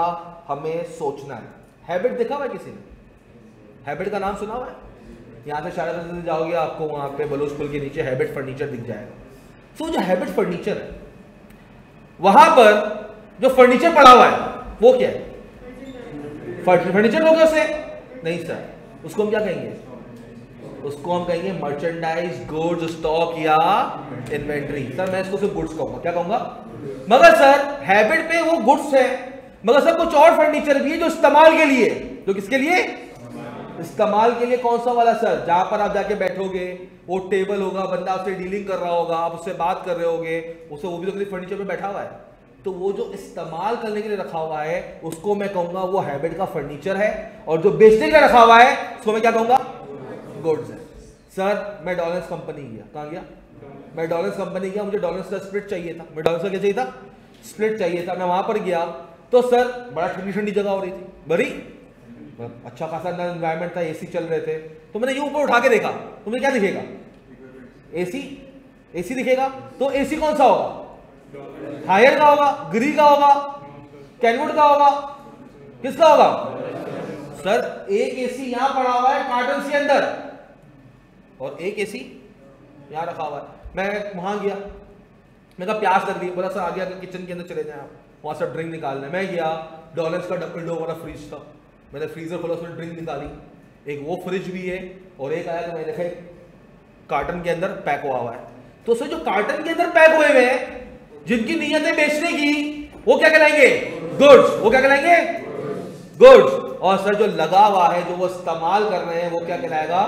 हमें सोचना है। हैबिट देखा हुआ है किसी ने? हैबिट का नाम सुना हुआ है? यहाँ से शायद जाओगे आपको वहाँ पे बलूच पुल के नीचे हैबिट फर्नीचर दिख जाएगा। तो जो हैबिट फर्नीचर है वहां पर जो फर्नीचर पड़ा हुआ है वो क्या है? फर्नीचर लोगे उसे? नहीं सर, उसको हम क्या कहेंगे? उसको हम कहेंगे मर्चेंडाइज, गुड्स, स्टॉक या इन्वेंट्री। सर मैं इसको सिर्फ गुड्स कहूंगा, क्या कहूंगा? मगर सर हैबिट पे वो गुड्स है, मगर सर कुछ और फर्नीचर भी है जो इस्तेमाल के लिए, जो किसके लिए? इस्तेमाल के लिए। कौन सा वाला सर? जहां पर आप जाके बैठोगे, वो टेबल होगा, बंदा आपसे डीलिंग कर रहा होगा, आप उससे बात कर रहे होगे, उसे वो भी तो फर्नीचर पे बैठा हुआ है। तो वो जो इस्तेमाल करने के लिए रखा हुआ है उसको मैं कहूंगा वो हैबिट का फर्नीचर है, और जो बेचने के लिए रखा हुआ है उसको मैं क्या कहूंगा? गुड्स है। सर मैं डॉलर्स कंपनी गया, कहां गया? मैं डॉलर्स कंपनी गया, मुझे डॉलर्स का स्प्लिट चाहिए था। मैं डॉलर्स का क्या चाहिए था? स्प्लिट चाहिए था। मैं वहां पर गया तो सर बड़ा ठंडी ठंडी जगह हो रही थी, बड़ी अच्छा खासा एनवायरमेंट था, एसी चल रहे थे। तो मैंने ये ऊपर उठा के देखा, तुम्हें क्या दिखेगा? एसी। एसी दिखेगा। तो एसी कौन सा होगा? हायर का होगा, ग्री का होगा, कैनवुड का होगा, किसका होगा? सर एक एसी यहां पड़ा हुआ है कार्टन के अंदर, और एक एसी यहां रखा हुआ है। मैं वहां गया, मैं कहा प्यास लग रही है, बोला सर आगे आगे किचन के अंदर चले जाए आप, वहां से ड्रिंक निकालना है। मैं गया, डॉलर्स का डबल डोर वाला फ्रिज था, मैंने फ्रीजर खोला, उसमें ड्रिंक निकाली। एक वो फ्रिज भी है, और एक आया तो मैंने देखा कार्टन के अंदर पैक हुआ है। तो सर जो कार्टन के अंदर पैक हुए हुए हैं, जिनकी नीयत है बेचने की, वो क्या कहलाएंगे? गुड्स। वो क्या कहलाएंगे? गुड्स। और सर जो लगा हुआ है, जो वो इस्तेमाल कर रहे हैं, वो क्या कहलाएगा?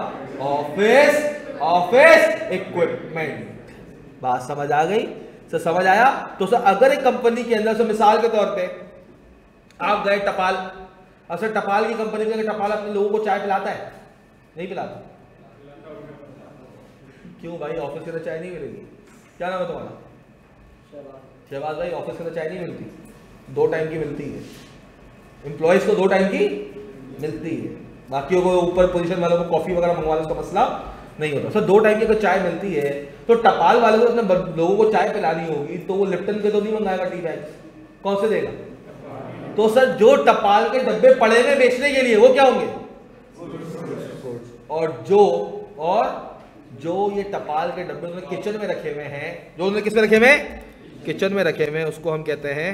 Office equipment. बात समझ आ गई? सर समझ आया? तो सर अगर एक कंपनी के अंदर, सर मिसाल के तौर पे आप गए टपाल, अब सर टपाल की कंपनी में टपाल अपने लोगों को चाय पिलाता है? नहीं पिलाता। क्यों भाई? ऑफिस के अंदर चाय नहीं मिलेगी? क्या नाम है तुम्हारा? शहबाज भाई। ऑफिस के अंदर चाय नहीं मिलती, 2 टाइम की मिलती है। एम्प्लॉयज को 2 टाइम की मिलती है, बाकियों को ऊपर पोजीशन वालों को कॉफी वगैरह मंगवाने का मसला नहीं होता। सर 2 टाइम की अगर चाय मिलती है तो टपाल वाले को अपने लोगों को चाय पिलानी होगी, तो वो लिप्टन के तो नहीं मंगाएगा टी बैग, कौन से देगा? तो सर जो टपाल के डब्बे पड़े हुए बेचने के लिए, वो क्या होंगे? और जो ये टपाल के डब्बे उन्होंने किचन में रखे हुए हैं, जो उन्होंने किस में रखे हुए हैं? किचन में रखे हुए हैं, उसको हम कहते हैं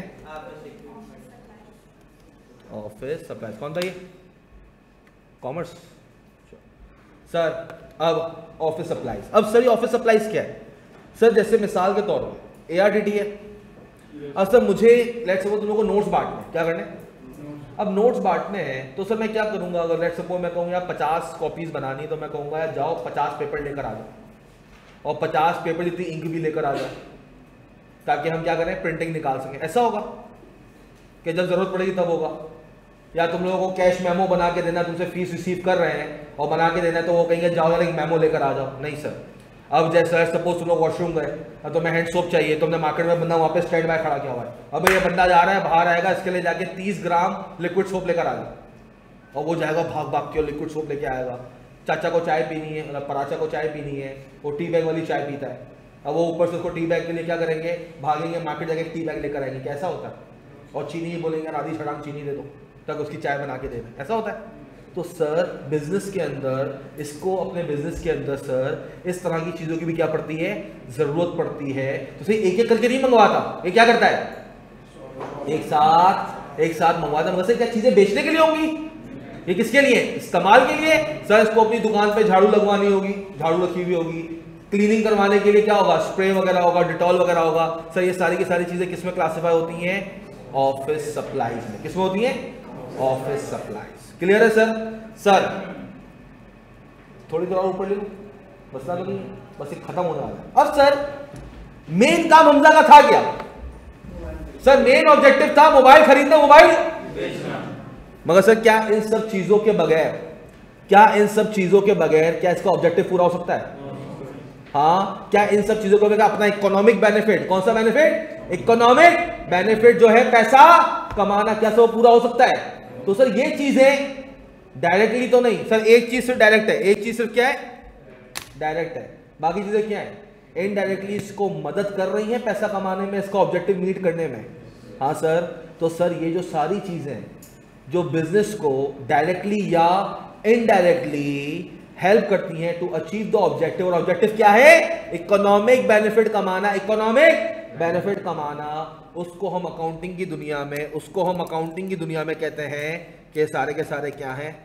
ऑफिस सप्लाईज। कौन था ये? कॉमर्स। सर अब ऑफिस सप्लाईज। अब सर ये ऑफिस सप्लाईज क्या है? सर जैसे मिसाल के तौर पर ARTT है। अब सर मुझे लेट्स सपोज तुम लोगों को नोट्स बांटने, क्या करने? अब नोट्स बांटने हैं, तो सर मैं क्या करूंगा? अगर लेट्स सपोज मैं कहूँ यार 50 कॉपीज बनानी, तो मैं कहूँगा यार जाओ 50 पेपर लेकर आ जाओ, और 50 पेपर जितनी इंक भी लेकर आ जाओ, ताकि हम क्या करें? प्रिंटिंग निकाल सकें। ऐसा होगा कि जब जरूरत पड़ेगी तब होगा? या तुम लोगों को कैश मेमो बना के देना, तुमसे फीस रिसीव कर रहे हैं और बना के देना है, तो वो कहेंगे जाओ यार एक मेमो लेकर आ जाओ? नहीं सर। अब जैसे सपोज तुम लोग वॉशरूम गए, तो मैं हैंड सोप चाहिए, तुमने मार्केट में बंदा वहाँ पे स्टैंड बाय खड़ा किया हुआ है, अब ये बंदा जा रहा है बाहर आएगा, इसके लिए जाके 30 ग्राम लिक्विड सोप लेकर आ जाए, और वो जाएगा भाग भाग के और लिक्विड सोप लेके आएगा। चाचा को चाय पीनी है, मतलब पराचा को चाय पीनी है, वो टी बैग वाली चाय पीता है, अब वो ऊपर से उसको टी बैग के लिए क्या करेंगे? भागेंगे मार्केट जाके टी बैग लेकर आएंगे। कैसा होता है? और चीनी बोलेंगे आधी छड़ांग चीनी दे दो, तक उसकी चाय बना के देना। ऐसा होता है? तो सर बिजनेस के अंदर, इसको अपने बिजनेस के अंदर सर इस तरह की चीज़ों की भी क्या पड़ती है? ज़रूरत पड़ती है। तो सर एक एक करके नहीं मंगवाता, ये क्या करता है? एक साथ मंगवाता। मगर सर क्या चीज़ें बेचने के लिए होंगी? ये किसके लिए? इस्तेमाल के लिए। सर इसको अपनी दुकान पे झाड़ू लगवानी होगी, झाड़ू रखी हुई होगी, क्लीनिंग करवाने के लिए क्या होगा? स्प्रे वगैरह होगा, डिटॉल वगैरह होगा। सर ये सारी की सारी चीज़ें किस में क्लासीफाई होती हैं? ऑफिस सप्लाईज में। किस में होती हैं? Office supplies. क्लियर है सर? सर थोड़ी देर और ऊपर ले लो, बस ना, नहीं बस ये खत्म होने वाला है। अब सर मेन काम हमजा का था क्या? सर मेन ऑब्जेक्टिव था मोबाइल खरीदना, मोबाइल बेचना। मगर सर क्या इन सब चीजों के बगैर क्या इसका ऑब्जेक्टिव पूरा हो सकता है? हाँ। क्या इन सब चीजों को अपना इकोनॉमिक बेनिफिट, कौन सा बेनिफिट? इकोनॉमिक बेनिफिट जो है पैसा कमाना, क्या सब पूरा हो सकता है? तो सर ये चीजें डायरेक्टली तो नहीं सर, एक चीज सिर्फ डायरेक्ट है, एक चीज सिर्फ क्या है? डायरेक्ट है, बाकी चीजें क्या है? इनडायरेक्टली इसको मदद कर रही है पैसा कमाने में, इसका ऑब्जेक्टिव मीट करने में। हाँ सर। तो सर ये जो सारी चीजें जो बिजनेस को डायरेक्टली या इनडायरेक्टली हेल्प करती हैं टू अचीव द ऑब्जेक्टिव। और ऑब्जेक्टिव क्या है? इकोनॉमिक बेनिफिट कमाना। इकोनॉमिक बेनिफिट कमाना, उसको हम अकाउंटिंग की दुनिया में कहते हैं कि सारे के सारे क्या हैं?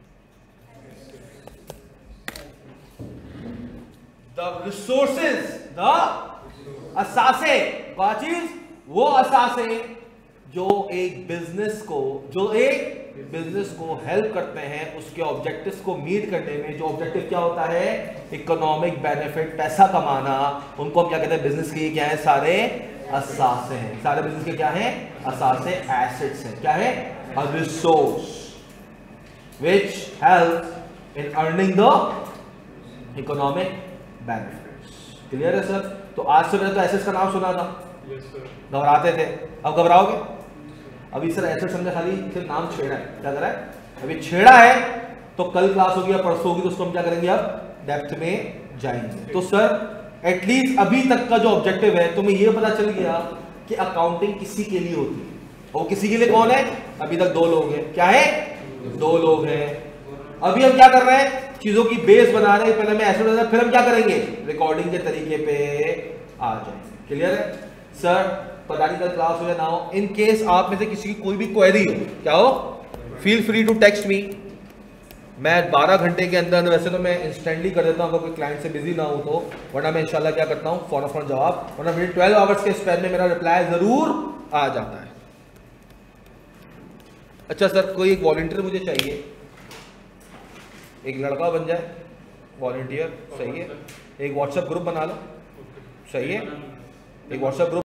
द रिसोर्सेज, द असासे। क्या चीज? वो असासे जो एक बिजनेस को हेल्प करते हैं उसके ऑब्जेक्टिव्स को मीट करने में। जो ऑब्जेक्टिव क्या होता है? इकोनॉमिक बेनिफिट, पैसा कमाना। उनको हम क्या कहते हैं? बिजनेस के क्या है? सारे असासे हैं। सारे बिजनेस के क्या हैं? असासे, एसेट्स हैं। क्या है? A resource which helps in earning the economic benefits। Clear है सर? तो आज से मैंने तो एसेट्स का नाम सुना था, घबराते थे, अब घबराओगे? अभी सर एसेट्स हमने खाली सिर्फ नाम छेड़ा है। क्या करा है? अभी छेड़ा है, तो कल क्लास होगी या परसों होगी तो उसको हम क्या करेंगे? अब डेप्थ में जाएंगे। तो सर एटलीस्ट अभी तक का जो ऑब्जेक्टिव है, तुम्हें ये पता चल गया कि अकाउंटिंग किसी के लिए होती है। और किसी के लिए कौन है? अभी तक 2 लोग हैं। क्या है? 2 लोग हैं। अभी हम क्या कर रहे हैं? चीजों की बेस बना रहे हैं। पहले मैं ऐसे बता, फिर हम क्या करेंगे? रिकॉर्डिंग के तरीके पे आ जाएंगे। क्लियर है सर? पता नहीं कल क्लास हो या ना हो। इन केस आप में से किसी की कोई भी क्वेरी हो, क्या हो, feel free to text me. मैं 12 घंटे के अंदर, वैसे तो मैं इंस्टेंटली कर देता हूँ अगर कोई क्लाइंट से बिजी ना हो तो, वरना मैं इंशाल्लाह क्या करता हूँ, फौरन जवाब, वरना मेरे 12 आवर्स के स्पैन में मेरा रिप्लाई जरूर आ जाता है। अच्छा सर, कोई एक वॉलंटियर मुझे चाहिए, एक लड़का बन जाए वॉलंटियर, सही है? एक व्हाट्सएप ग्रुप बना लो, सही है? एक व्हाट्सएप ग्रुप